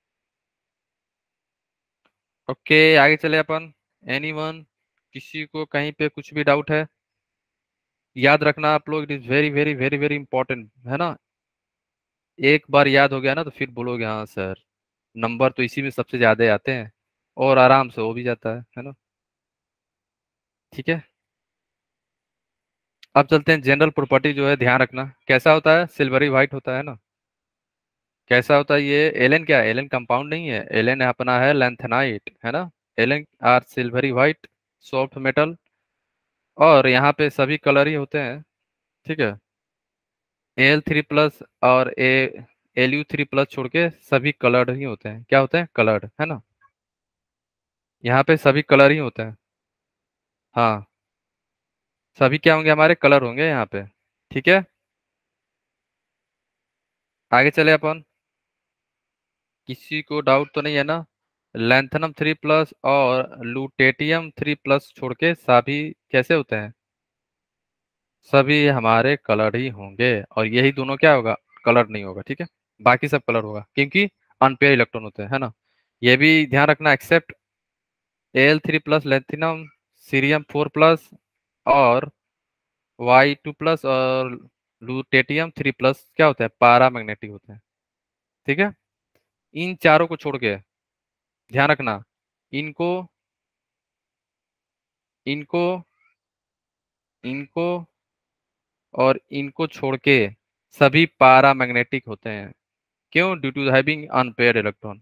ओके, आगे चले अपन, एनीवन, किसी को कहीं पे कुछ भी डाउट है, याद रखना आप लोग, it is very very very very important, है ना, एक बार याद हो गया ना तो फिर बोलोगे हाँ सर, नंबर तो इसी में सबसे ज्यादा आते हैं, और आराम से हो भी जाता है ना, ठीक है। अब चलते हैं जनरल प्रॉपर्टी, जो है ध्यान रखना कैसा होता है, सिल्वरी व्हाइट होता है ना, कैसा होता है ये, एलन क्या है, एलन कंपाउंड नहीं है, एलन अपना है लेंथेनाइट, है ना, Ln are silvery white soft metal, और यहाँ पे सभी कलर ही होते हैं, ठीक है, Al3+ और Lu3+ छोड़ के सभी कलर्ड ही होते हैं, क्या होते हैं, कलर्ड, है ना, यहाँ पे सभी कलर ही होते हैं, हाँ, सभी क्या होंगे, हमारे कलर होंगे यहाँ पे, ठीक है। आगे चले अपन, किसी को डाउट तो नहीं है ना, लैंथनम 3+ और लूटेटियम 3+ छोड़ के सभी कैसे होते हैं, सभी हमारे कलर ही होंगे, और यही दोनों क्या होगा, कलर नहीं होगा, ठीक है, बाकी सब कलर होगा क्योंकि अनपेयर इलेक्ट्रॉन होते हैं, है ना, ये भी ध्यान रखना, एक्सेप्ट Al3+ लेंथिनम, सीरियम 4+ और Y2+ और लूटेटियम 3+ क्या होता है, पैरामैग्नेटिक होते हैं, ठीक है। इन चारों को छोड़ के, ध्यान रखना, इनको इनको इनको और इनको छोड़ के सभी पैरामैग्नेटिक होते हैं। क्यों? Due to having unpaired electron.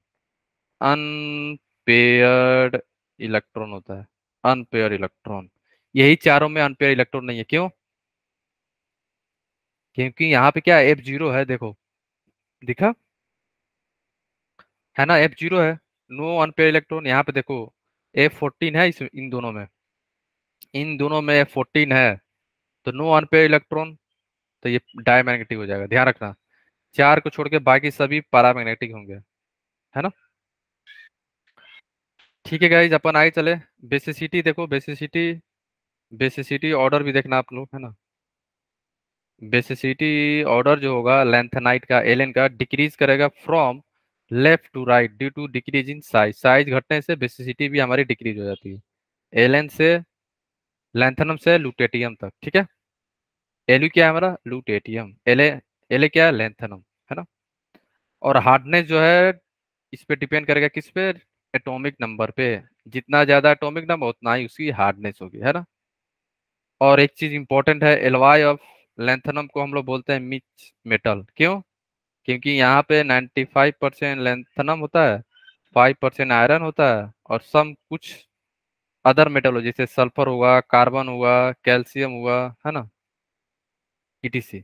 Unpaired electron होता है, अनपेयर्ड इलेक्ट्रॉन। यही चारों में अनपेयर इलेक्ट्रॉन नहीं है। क्यों? क्योंकि यहाँ पे क्या F0 है, देखो दिखा है ना, F0 है, नो अनपेयर इलेक्ट्रॉन। यहाँ पे देखो F14 है, इन दोनों में F14 है, तो नो अनपेयर इलेक्ट्रॉन, तो ये डायमैग्नेटिक हो जाएगा। ध्यान रखना, चार को छोड़ के बाकी सभी पैरामैग्नेटिक होंगे, है ना। ठीक है गाइज, अपन आगे चले। बेसिसिटी देखो, बेसिसिटी ऑर्डर भी देखना आप लोग, है ना। बेसिसिटी ऑर्डर जो होगा लेंथेनाइट का, एलन का, डिक्रीज करेगा from left to right due to decrease in size. Size घटने से बेसिसिटी भी हमारी डिक्रीज हो जाती है, एलन से लैंथनम से लुटेटियम तक। ठीक है, एलयू क्या है हमारा? लुटेटियम। एले क्या है? लैंथनम, है ना। और हार्डनेस जो है इस पे डिपेंड करेगा, किस पे? एटॉमिक नंबर पे। जितना ज्यादा एटॉमिक नंबर उतना ही उसकी हार्डनेस होगी, है ना। और एक चीज इंपॉर्टेंट है, एलवाई ऑफ लैंथनम को हम लोग बोलते हैं मिक्स मेटल। क्यों? क्योंकि यहाँ पे 95% लैंथनम होता है, 5% आयरन होता है, और सम कुछ अदर मेटल हो, जैसे सल्फर हुआ, कार्बन हुआ, कैल्शियम हुआ, है ना, ईटीसी।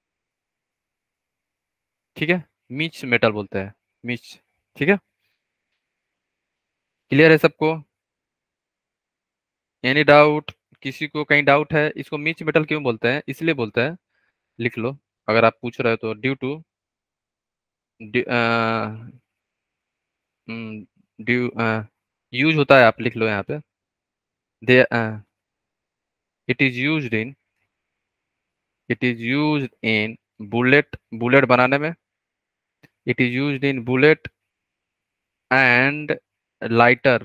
ठीक है, मिक्स मेटल बोलते हैं, मिक्स। ठीक है, क्लियर है सबको? Any doubt? किसी को कहीं डाउट है? इसको मिक्स मेटल क्यों बोलते हैं? इसलिए बोलते हैं, लिख लो अगर आप पूछ रहे हो तो, ड्यू टू ड्यू यूज होता है, आप लिख लो यहाँ पे, they it is used in bullet, bullet बनाने में। It is used in bullet and lighter,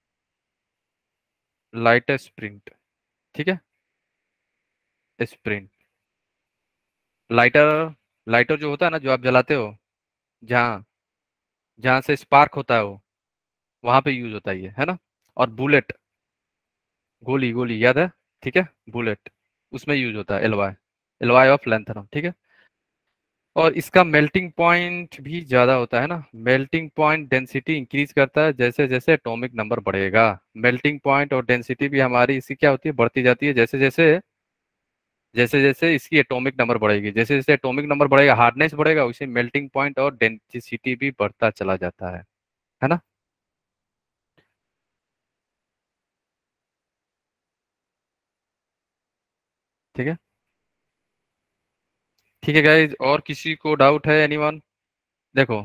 lighter sprint. ठीक है, स्प्रिंट, लाइटर, लाइटर जो होता है ना, जो आप जलाते हो, जहाँ जहाँ से स्पार्क होता है वो, वहां पे यूज होता है ये, है ना। और बुलेट, गोली, गोली याद है? ठीक है, बुलेट, उसमें यूज होता है एलवाई, एलवाई ऑफ लैंथनम। ठीक है, और इसका मेल्टिंग पॉइंट भी ज्यादा होता है ना। मेल्टिंग पॉइंट डेंसिटी इंक्रीज करता है जैसे जैसे एटॉमिक नंबर बढ़ेगा। मेल्टिंग पॉइंट और डेंसिटी भी हमारी इसकी क्या होती है? बढ़ती जाती है, जैसे जैसे इसकी एटॉमिक नंबर बढ़ेगी, जैसे जैसे एटॉमिक नंबर बढ़ेगा, हार्डनेस बढ़ेगा, उसी मेल्टिंग पॉइंट और डेंसिटी भी बढ़ता चला जाता है ना। ठीक है, ठीक है गाइज, और किसी को डाउट है? एनीवन? देखो,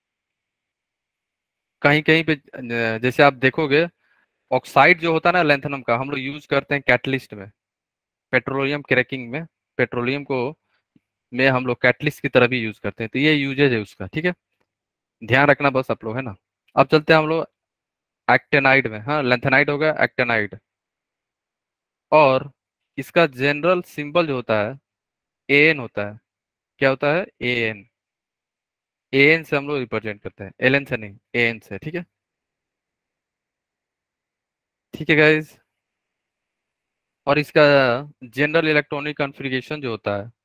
कहीं कहीं पे जैसे आप देखोगे, ऑक्साइड जो होता है ना लैंथनम का, हम लोग यूज करते हैं कैटलिस्ट में, पेट्रोलियम क्रैकिंग में, पेट्रोलियम को में हम लोग कैटलिस्ट की तरह भी यूज करते हैं, तो ये यूजेज है उसका। ठीक है, ध्यान रखना बस आप लोग, है ना। अब चलते हैं हम लोग एक्टेनाइड में। हाँ, लेंथेनाइड हो गया, एक्टेनाइड। और इसका जनरल सिंबल जो होता है एन होता है। क्या होता है? एन। एन से हम लोग रिप्रेजेंट करते हैं, एल एन से नहीं, एन से। ठीक है, ठीक है गाइज। और इसका जनरल इलेक्ट्रॉनिक कॉन्फ़िगरेशन जो होता है,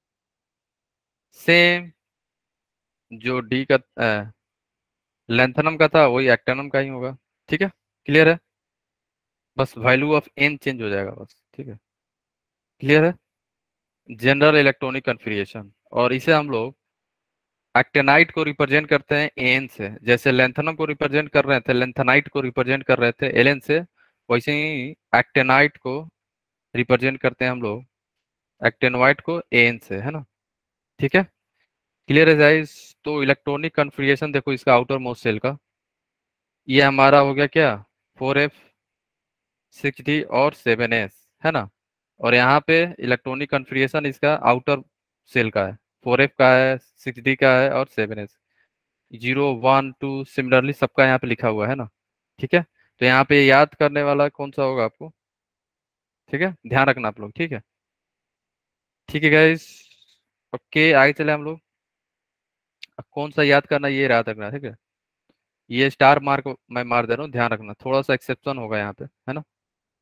सेम जो डी का लेंथनम का था, वही एक्टेनम का ही होगा। ठीक है, क्लियर है? बस वैल्यू ऑफ एन चेंज हो जाएगा बस। ठीक है, क्लियर है? General electronic configuration. और इसे हम लोग एक्टेनाइट को रिप्रेजेंट करते हैं एन से, जैसे लेंथनम को रिप्रेजेंट कर रहे थे, लेंथनाइट को रिप्रेजेंट कर रहे थे एलन से, वैसे ही एक्टेनाइट को रिप्रेजेंट करते हैं हम लोग, एक्टेनवाइट को एन से, है ना। ठीक है, क्लियर है गाइस? तो इलेक्ट्रॉनिक कॉन्फ़िगरेशन देखो इसका आउटर मोस्ट शेल का, ये हमारा हो गया क्या? 4f, 6d और 7s, है ना। और यहाँ पे इलेक्ट्रॉनिक कॉन्फ़िगरेशन इसका आउटर सेल का है, 4f का है, 6d का है और 7s, 0 1 2 सिमिलरली सबका यहाँ पे लिखा हुआ है ना। ठीक है, तो यहाँ पे याद करने वाला कौन सा होगा आपको? ठीक है, ध्यान रखना आप लोग। ठीक है, ठीक है गाइस, ओके, आगे चले हम लोग। अब कौन सा याद करना ये याद रखना, ठीक है। ये स्टार मार्क मैं मार दे रहा हूँ, ध्यान रखना, थोड़ा सा एक्सेप्शन होगा यहाँ पे, है ना।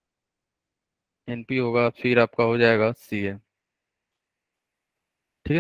एनपी होगा, फिर आपका हो जाएगा सीए। ठीक है,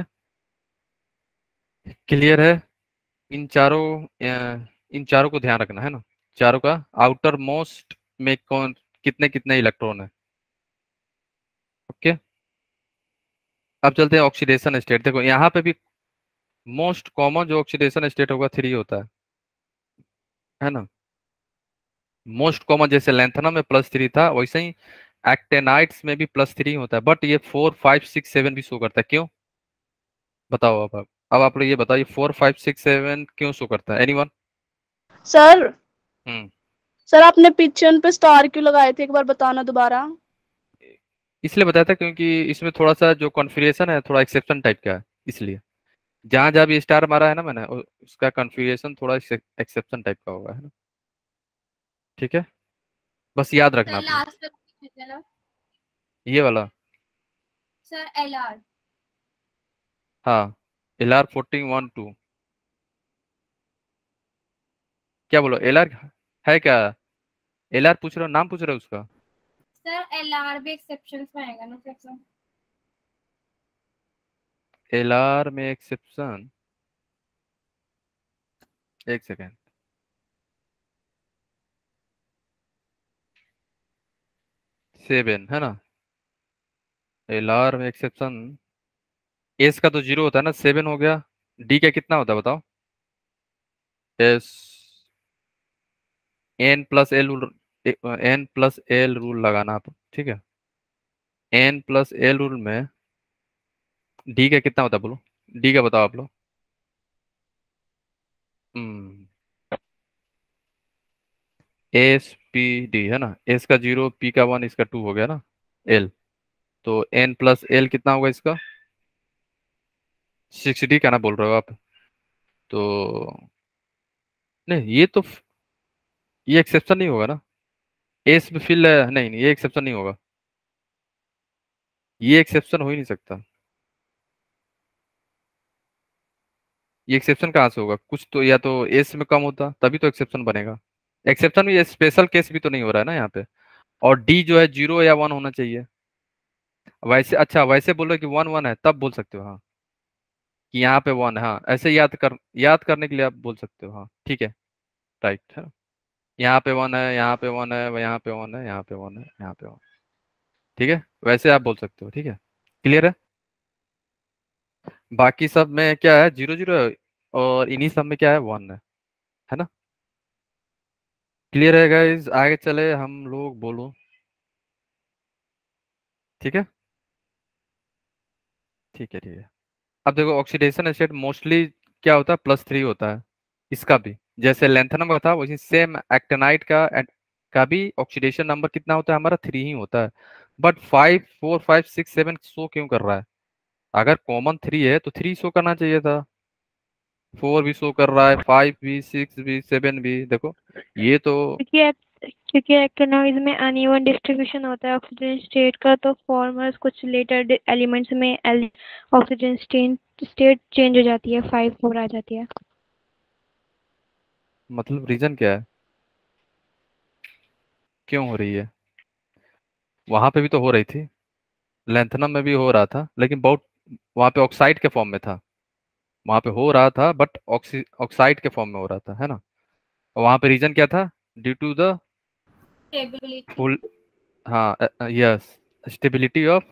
क्लियर है। इन चारों इन चारों को ध्यान रखना है ना। चारों का आउटर मोस्ट में कौन कितने कितने इलेक्ट्रॉन है। ओके, अब चलते हैं ऑक्सीडेशन स्टेट। देखो यहाँ पे भी मोस्ट कॉमन जो ऑक्सीडेशन स्टेट होगा 3 होता है ना। मोस्ट कॉमन जैसे लेंथनम में +3 था, वैसे ही एक्टेनाइट्स में भी +3 होता है, बट ये 4 5 6 7 भी शो करता है, क्यों बताओ। अब आप लोग ये बताओ, ये 4 5 6 7 क्यों शो करता है, एनीवन। सर हम्म सर आपने पीछे उन पे स्टार क्यों लगाए थे, एक बार बताना दोबारा। इसलिए बताया था क्योंकि इसमें थोड़ा सा जो कॉन्फ़िगरेशन है थोड़ा एक्सेप्शन टाइप का है, इसलिए जहां जहां भी स्टार मारा है ना मैंने, उसका कॉन्फ़िगरेशन थोड़ा एक्सेप्शन टाइप का होगा, है ना। ठीक है, बस याद रखना सर आपने लास्ट चलो। ये वाला। Sir LR। हाँ, LR1412 क्या बोलो, LR है क्या। LR पूछ रहे हो, नाम पूछ रहे हो उसका। सर LR भी एक्सेप्शंस में आएगा ना सर। LR में एक्सेप्शन, एक सेकेंड। 7 है ना, LR में एक्सेप्शन। एस का तो 0 होता है ना, 7 हो गया। डी का कितना होता है बताओ। एस N+L रूल लगाना आप, ठीक है। N+L रूल में डी का कितना होता है बोलो, डी का बताओ आप लोग। हम्म SP D है ना, एस का 0, पी का 1, इसका 2 हो गया ना, एल। तो N+L कितना होगा इसका, 6D का ना बोल रहे हो आप। तो नहीं, ये एक्सेप्शन नहीं होगा ना। एस में फिल नहीं नहीं, ये एक्सेप्शन नहीं होगा, ये एक्सेप्शन हो ही नहीं सकता। ये एक्सेप्शन कहाँ से होगा, कुछ तो या तो एस में कम होता तभी तो एक्सेप्शन बनेगा। एक्सेप्शन में ये स्पेशल केस भी तो नहीं हो रहा है ना यहाँ पे। और डी जो है 0 या 1 होना चाहिए। वैसे अच्छा, वैसे बोलो कि 1 1 है तब बोल सकते हो, हाँ, कि यहाँ पे 1 है, हाँ, ऐसे याद करने के लिए आप बोल सकते हो, हाँ ठीक है, राइट है। यहाँ पे 1 है, यहाँ पे 1 है, यहाँ पे 1 है, यहाँ पे 1 है, यहाँ पे 1। ठीक है, वैसे आप बोल सकते हो, ठीक है, क्लियर है। बाकी सब में क्या है, 0 0 है, और इन्हीं सब में क्या है, 1 है ना। क्लियर है गाइस, आगे चले हम लोग, बोलो। ठीक है, ठीक है, ठीक है। अब देखो ऑक्सीडेशन स्टेट मोस्टली क्या होता है, +3 होता है। इसका भी जैसे लेंथनम का था वैसे सेम एक्टेनाइट का भी ऑक्सीडेशन नंबर कितना होता है हमारा, 3 ही होता है। बट 5 4 5 6 7 शो क्यों कर रहा है। अगर कॉमन 3 है तो 3 शो करना चाहिए था। 4 भी शो कर रहा है, 5 भी, 6 भी, 7 भी, देखो ये तो। क्योंकि एक्टिनॉइड में अनइवन डिस्ट्रीब्यूशन होता है ऑक्सीजन स्टेट का, तो फॉर्मर्स कुछ लेटर एलिमेंट्स में ऑक्सीजन स्टेट चेंज हो जाती है, 5 4 आ जाती है। मतलब रीजन क्या है, क्यों हो रही है। वहां पे भी तो हो रही थी, लेंथनम में भी हो रहा था, लेकिन बहुत वहां पे ऑक्साइड के फॉर्म में था। वहां पे हो रहा था बट ऑक्साइड के फॉर्म में हो रहा था, है ना। वहां पे रीजन क्या था, due to the stability. Full, हाँ yes, stability of,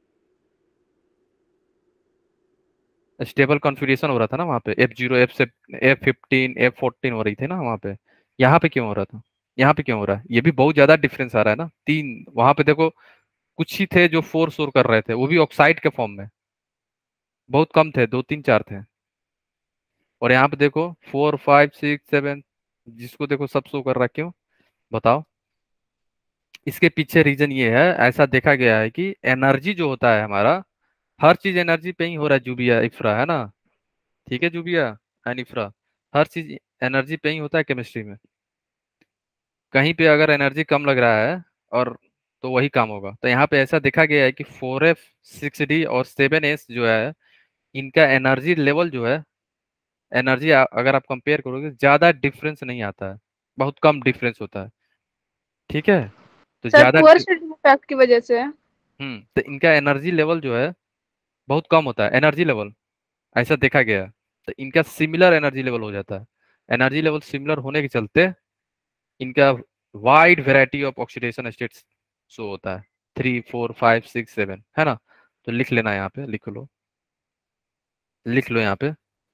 stable configuration हो रहा था ना वहाँ पे, F0 F15 F14 हो रही थी ना वहाँ पे। यहाँ पे क्यों हो रहा था, यहाँ पे क्यों हो रहा है, ये भी बहुत ज्यादा डिफरेंस आ रहा है ना। 3 वहाँ पे देखो, कुछ ही थे जो 4 शोर कर रहे थे, वो भी ऑक्साइड के फॉर्म में, बहुत कम थे, 2 3 4 थे। और यहाँ पे देखो 4 5 6 7, जिसको देखो सब शो कर रहा है, क्यों बताओ। इसके पीछे रीजन ये है, ऐसा देखा गया है कि एनर्जी जो होता है हमारा, हर चीज एनर्जी पे ही हो रहा है, जूबिया इफ्रा, है ना। ठीक है, जूबिया एंड इफ्रा, हर चीज एनर्जी पे ही होता है केमिस्ट्री में। कहीं पे अगर एनर्जी कम लग रहा है और तो वही काम होगा। तो यहाँ पे ऐसा देखा गया है कि 4F 6D और 7S जो है, इनका एनर्जी लेवल जो है एनर्जी अगर आप कंपेयर करोगे ज्यादा डिफरेंस नहीं आता है, बहुत कम डिफरेंस होता है, ठीक है। तो सर ज्यादा पुअर शील्डिंग इफेक्ट की वजह से। तो इनका एनर्जी लेवल जो है बहुत कम होता है, एनर्जी लेवल ऐसा देखा गया है। तो इनका सिमिलर एनर्जी लेवल हो जाता है। एनर्जी लेवल सिमिलर होने के चलते इनका wide variety of oxidation states show होता है, 3 4 5 6 7, है ना। तो लिख लेना, यहाँ पे लिख लो, लिख लो यहाँ पे।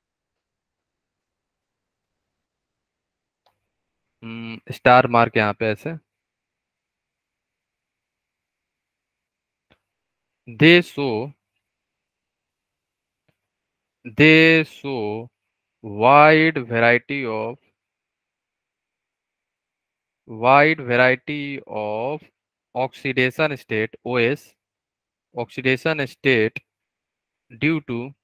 स्टार मार्क यहाँ पे ऐसे। They show they show wide variety of wide variety of oxidation state OS, oxidation state due to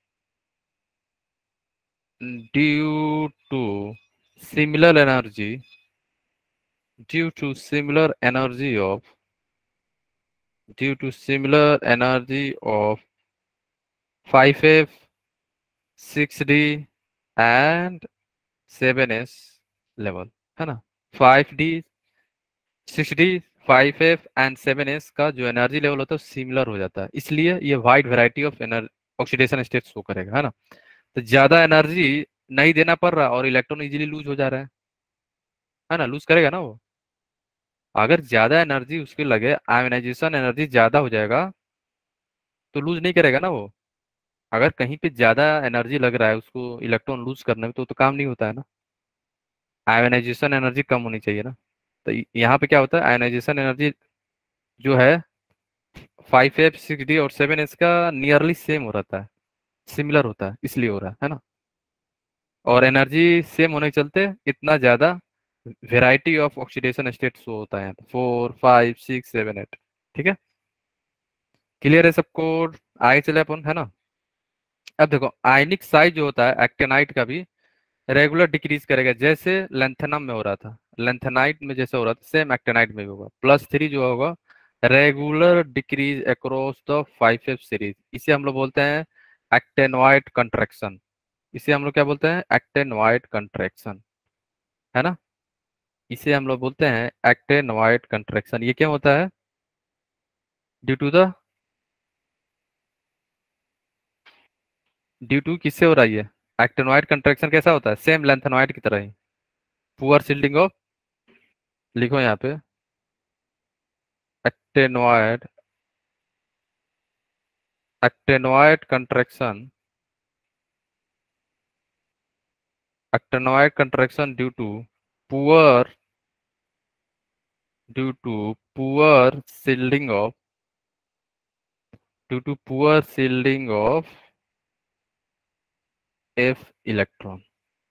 due to similar energy due to similar energy of due to similar energy of 5F 6D and 7S level, है ना। 5D 6D 5F and 7S का जो energy level होता है similar हो जाता है, इसलिए ये wide variety of oxidation state show करेगा, है ना। तो ज्यादा एनर्जी नहीं देना पड़ रहा और इलेक्ट्रॉन इजीली लूज हो जा रहा है ना, लूज करेगा ना वो। अगर ज्यादा एनर्जी उसके लगे, आयोनाइजेशन एनर्जी ज्यादा हो जाएगा तो लूज नहीं करेगा ना वो। अगर कहीं पे ज्यादा एनर्जी लग रहा है उसको इलेक्ट्रॉन लूज करने में, तो काम नहीं होता है ना। आयोनाइजेशन एनर्जी कम होनी चाहिए ना। तो यहाँ पे क्या होता है, आयोनाइजेशन एनर्जी जो है 5F 6D और 7S का नियरली सेम हो रहता है, सिमिलर होता है, इसलिए हो रहा है ना। और एनर्जी सेम होने के चलते इतना ज्यादा variety of oxidation state show होता है यहाँ पे, 4 5 6 7 8, ठीक है। क्लियर है सबको, आगे चले अपन, है ना। अब देखो आयनिक साइज जो होता है एक्टेनाइट का भी रेगुलर डिक्रीज करेगा, जैसे लेंथेनम में हो रहा था, लेंथेनाइट में जैसे हो रहा था सेम एक्टेनाइट में भी होगा। +3 जो होगा regular decrease across the 5F series, इसे हम लोग बोलते हैं एक्टेनोइड कंट्रैक्शन। इसे हम लोग क्या बोलते हैं, एक्टेनोइड कंट्रैक्शन, है ना। इसे हम लोग बोलते हैं एक्टेनोइड कंट्रैक्शन। ये क्या होता है, ड्यू टू किससे हो रहा है ये एक्टेनोइड कंट्रैक्शन, कैसा होता है, सेम लेंथेनोइड की तरह ही, पुअर शिल्डिंग ऑफ, लिखो यहाँ पे actinoid actinoid contraction, actinoid contraction poor due to poor shielding of due to poor shielding of F electron,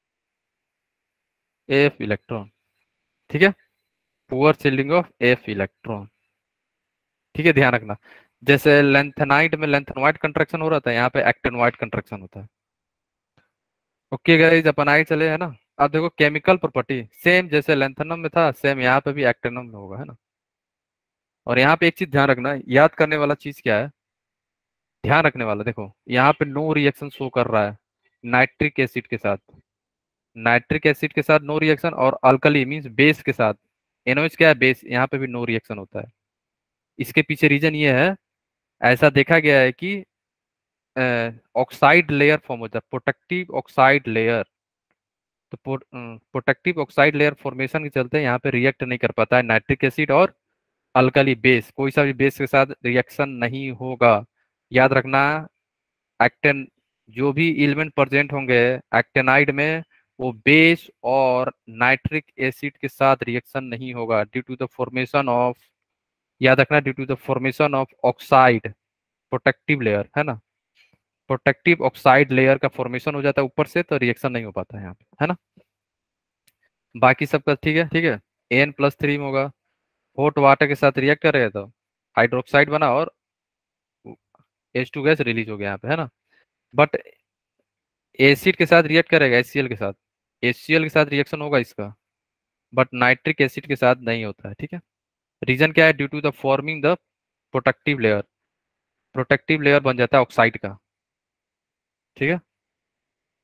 F electron, ठीक है, poor shielding of F electron, ठीक है, ध्यान रखना। जैसे लेंथेनाइड में लेंथेनोइड कंट्रैक्शन हो रहा था, यहाँ पे एक्टेनोइड कंट्रैक्शन होता है। ओके गाइस, अपन आगे चले, है ना। अब देखो केमिकल प्रॉपर्टी सेम जैसे लेंथेनम में था, सेम यहाँ पे भी एक्टेनम में होगा, है ना। और यहाँ पे एक चीज ध्यान रखना, याद करने वाला चीज क्या है, ध्यान रखने वाला, देखो यहाँ पे नो रिएक्शन शो कर रहा है नाइट्रिक एसिड के साथ, नाइट्रिक एसिड के साथ नो रिएक्शन, और अल्कली मींस बेस के साथ, NOH क्या है, बेस, यहाँ पे भी नो रिएक्शन होता है। इसके पीछे रीजन ये है, ऐसा देखा गया है कि ऑक्साइड लेयर फॉर्म होता है, प्रोटेक्टिव ऑक्साइड लेयर। तो प्रोटेक्टिव ऑक्साइड लेयर फॉर्मेशन के चलते यहाँ पे रिएक्ट नहीं कर पाता है नाइट्रिक एसिड और अल्कली बेस, कोई सा भी बेस के साथ रिएक्शन नहीं होगा। याद रखना, एक्टेन जो भी एलिमेंट प्रेजेंट होंगे एक्टेनाइड में, वो बेस और नाइट्रिक एसिड के साथ रिएक्शन नहीं होगा due to the formation of, याद रखना, due to the formation of oxide protective layer, है ना। प्रोटेक्टिव ऑक्साइड लेयर का फॉर्मेशन हो जाता है ऊपर से, तो रिएक्शन नहीं हो पाता है यहाँ पे, है ना। बाकी सबका ठीक है, ठीक है। N+3 में होगा, हॉट वाटर के साथ रिएक्ट करेगा तो हाइड्रोक्साइड बना और H2 गैस रिलीज हो गया यहाँ पे, है ना। बट एसिड के साथ रिएक्ट करेगा HCl के साथ, HCl के साथ रिएक्शन होगा इसका, बट नाइट्रिक एसिड के साथ नहीं होता है, ठीक है। रीजन क्या है, due to the forming the protective layer, protective layer बन जाता है ऑक्साइड का, ठीक है।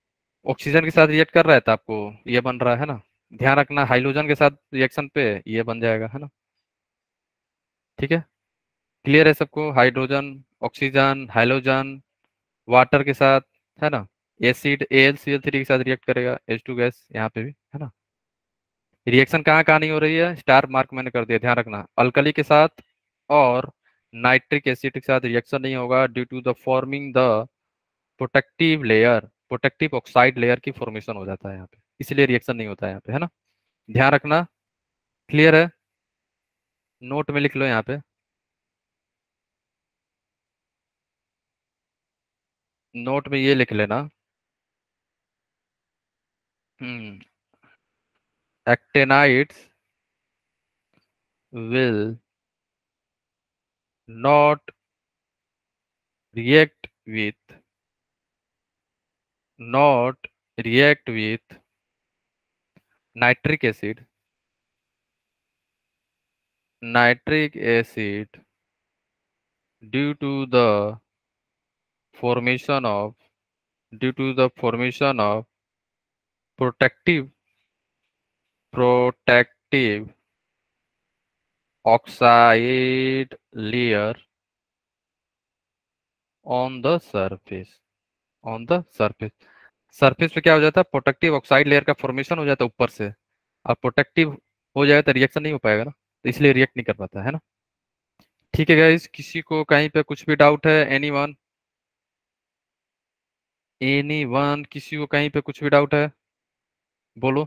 ऑक्सीजन के साथ रिएक्ट कर रहा है तो आपको ये बन रहा है ना। ध्यान रखना हाइड्रोजन के साथ रिएक्शन पे ये बन जाएगा, है ना। ठीक है, क्लियर है सबको? हाइड्रोजन, ऑक्सीजन, हाइड्रोजन, वाटर के साथ, है ना। एसिड AlCl3 के साथ रिएक्ट करेगा, H2 गैस यहाँ पे भी, है ना। रिएक्शन कहाँ कहाँ नहीं हो रही है, स्टार मार्क मैंने कर दिया, ध्यान रखना। अल्कली के साथ और नाइट्रिक एसिड के साथ रिएक्शन नहीं होगा due to the forming the protective layer, protective oxide layer की फॉर्मेशन हो जाता है यहाँ पे, इसलिए रिएक्शन नहीं होता है यहाँ पे, है ना। ध्यान रखना, क्लियर है? नोट में लिख लो यहाँ पे, नोट में ये लिख लेना, actinides will not react with not react with nitric acid due to the formation of protective oxide layer on the surface, surface पे क्या हो जाता है, प्रोटेक्टिव ऑक्साइड लेयर का फॉर्मेशन हो जाता है ऊपर से। अब प्रोटेक्टिव हो जाए तो रिएक्शन नहीं हो पाएगा ना, तो इसलिए रिएक्ट नहीं कर पाता है ना। ठीक है गाइस, किसी को कहीं पे कुछ भी डाउट है? एनीवन किसी को कहीं पे कुछ भी डाउट है बोलो,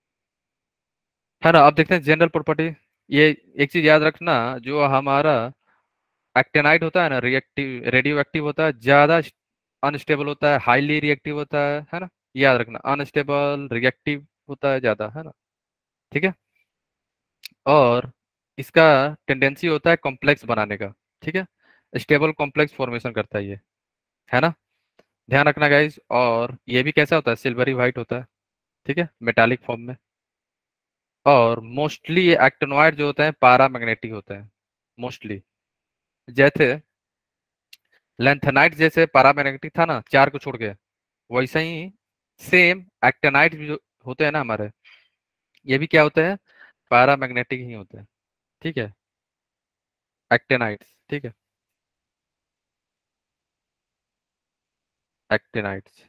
है ना। अब देखते हैं जनरल प्रॉपर्टी। ये एक चीज याद रखना, जो हमारा एक्टेनाइड होता है ना, रिएक्टिव रेडियो एक्टिव होता है, ज्यादा अनस्टेबल होता है, हाईली रिएक्टिव होता है ना। याद रखना, अनस्टेबल रिएक्टिव होता है ज्यादा, है ना। ठीक है, और इसका टेंडेंसी होता है कॉम्प्लेक्स बनाने का। ठीक है, स्टेबल कॉम्प्लेक्स फॉर्मेशन करता है ये, है ना। ध्यान रखना गाइज, और ये भी कैसा होता है, सिल्वरी व्हाइट होता है। ठीक है, मेटालिक फॉर्म में। और मोस्टली ये एक्टिनॉइड जो होते हैं पैरामैग्नेटिक होते हैं मोस्टली। जैसे लेंथेनाइट जैसे पैरामैग्नेटिक था ना, चार को छोड़ के, वैसे ही सेम एक्टिनाइट भी जो होते हैं ना हमारे, ये भी क्या होते हैं, पैरामैग्नेटिक ही होते हैं। ठीक है, एक्टिनाइट्स। ठीक है, एक्टिनाइट्स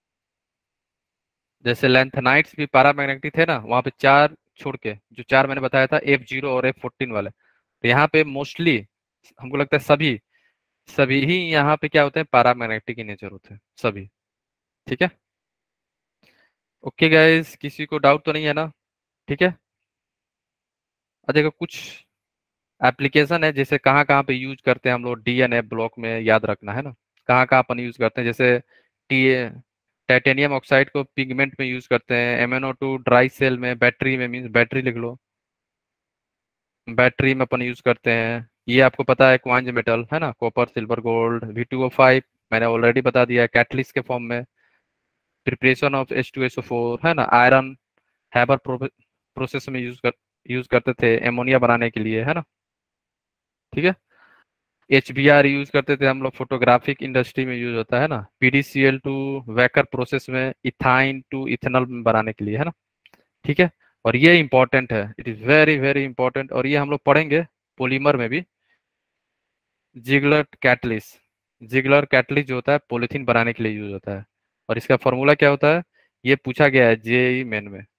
जैसे लेंथेनाइट्स भी पैरामैग्नेटिक थे ना, वहां पे चार छोड़ के, जो चार मैंने बताया था F0 और F14 वाले, तो यहाँ पे मोस्टली हमको लगता है सभी सभी ही यहाँ पे क्या होते हैं, पैरामैग्नेटिक in नेचर होते हैं सभी। ठीक है, ओके गाइस, किसी को डाउट तो नहीं है ना? ठीक है, अब देखो कुछ एप्लीकेशन है, जैसे कहाँ कहाँ पे यूज करते हैं हम लोग DNA ब्लॉक में, याद रखना है ना। कहाँ कहाँ अपन यूज करते हैं, जैसे टी टाइटेनियम ऑक्साइड को पिगमेंट में यूज करते हैं, MnO2 ड्राई सेल में, बैटरी में, मीन्स बैटरी लिख लो, बैटरी में अपन यूज करते हैं। ये आपको पता है क्वांज मेटल, है ना, कॉपर सिल्वर गोल्ड V2O5 मैंने ऑलरेडी बता दिया है, कैटलिस्ट के फॉर्म में। प्रिपरेशन ऑफ H2SO4, है ना। आयरन हैबर प्रोसेस में यूज करते थे एमोनिया बनाने के लिए, है ना। ठीक है, HBr यूज करते थे हम लोग, फोटोग्राफिक इंडस्ट्री में यूज होता है ना। PDCl2 वैकर प्रोसेस में इथाइन टू इथेनॉल बनाने के लिए, है ना। ठीक है, और ये इंपॉर्टेंट है, it is very very important, और ये हम लोग पढ़ेंगे पॉलीमर में भी। जिगलर कैटलिस्ट जो होता है पॉलीथीन बनाने के लिए यूज होता है, और इसका फॉर्मूला क्या होता है, ये पूछा गया है जेई मेन में।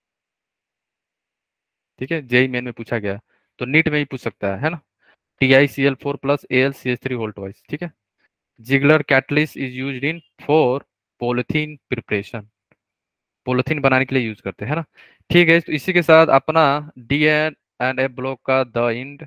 ठीक है, जेई मेन में पूछा गया है, तो नीट में ही पूछ सकता है ना। TiCl4 plus AlCH3 whole twice. ठीक है, Ziegler catalyst is used in for polythene preparation, polythene बनाने के लिए यूज करते हैं, है ना। ठीक है, तो इसी के साथ अपना DNA ब्लॉक का द इंड।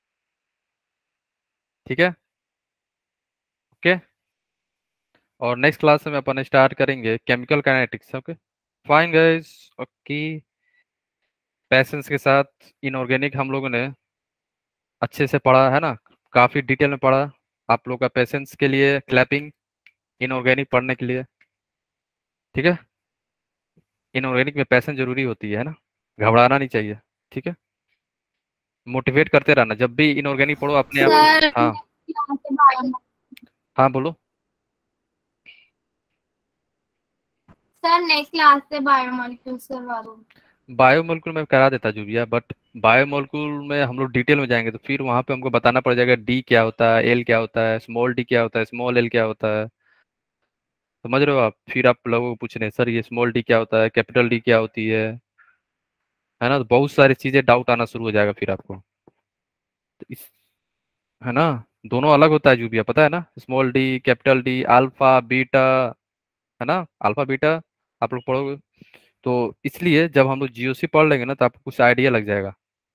ठीक है, ओके, और नेक्स्ट क्लास में अपन स्टार्ट करेंगे chemical kinetics. Okay, fine guys, okay. Patience के साथ इनऑर्गेनिक हम लोगों ने अच्छे से पढ़ा है ना, काफी डिटेल में पढ़ा। आप लोग का पेशेंस के लिए क्लैपिंग, इनऑर्गेनिक पढ़ने के लिए। ठीक है, इनऑर्गेनिक में पैशन जरूरी होती है ना, घबराना नहीं चाहिए। ठीक है, मोटिवेट करते रहना, जब भी इनऑर्गेनिक पढ़ो अपने आप। सर हाँ यहाँ से बायो हाँ बोलो। सर नेक्स्ट क्लास से बायोमोलिक्यूल्स करवा दो। बायोमोलिक्यूल में करा देता जुबिया, बट बायोमोलिक्यूल में हम लोग डिटेल में जाएंगे तो फिर वहां पे हमको बताना पड़ जाएगा डी क्या होता है, एल क्या होता है, स्मॉल डी क्या होता है, स्मॉल एल क्या होता है। समझ रहे हो आप? फिर आप लोगों को पूछ रहे हैं सर ये स्मॉल डी क्या होता है, कैपिटल डी क्या होती है ना? तो बहुत सारी चीजें डाउट आना शुरू हो जाएगा फिर आपको। तो इस है ना, दोनों अलग होता है जुबिया, पता है ना? Small D, capital D, alpha beta, है ना? अल्फा बीटा आप लोग पढ़ोगे, तो इसलिए जब हम लोग जीओसी पढ़ लेंगे ना तो आपको कुछ आइडिया लग जाएगा।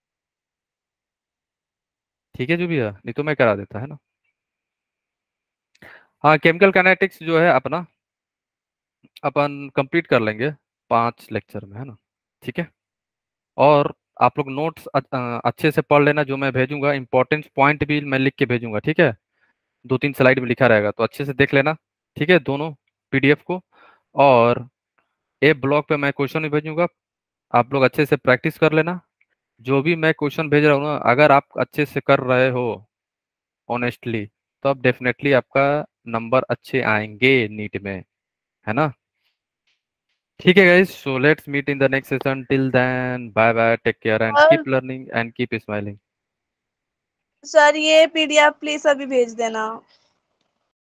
ठीक है जुबिया, नहीं तो मैं करा देता, है ना? हाँ, केमिकल काइनेटिक्स जो है अपना अपन कंप्लीट कर लेंगे 5 लेक्चर में, है ना? ठीक है। और आप लोग नोट्स अच्छे से पढ़ लेना, जो मैं भेजूंगा इंपॉर्टेंट पॉइंट भी मैं लिख के भेजूंगा, ठीक है? 2-3 स्लाइड में लिखा रहेगा, तो अच्छे से देख लेना, ठीक है, दोनों पीडीएफ को। और ए ब्लॉग पे मैं क्वेश्चन भी भेजूंगा, आप लोग अच्छे से प्रैक्टिस कर लेना। जो भी मैं क्वेश्चन भेज रहा हूँ ना, अगर आप अच्छे से कर रहे हो ऑनेस्टली, तो अब डेफिनेटली आपका नंबर अच्छे आएंगे नीट में, है ना? ठीक है guys, so let's meet in the next session, till then bye bye, take care and और keep learning and keep smiling. Sir ये पीडीएफ प्लीज अभी भेज देना।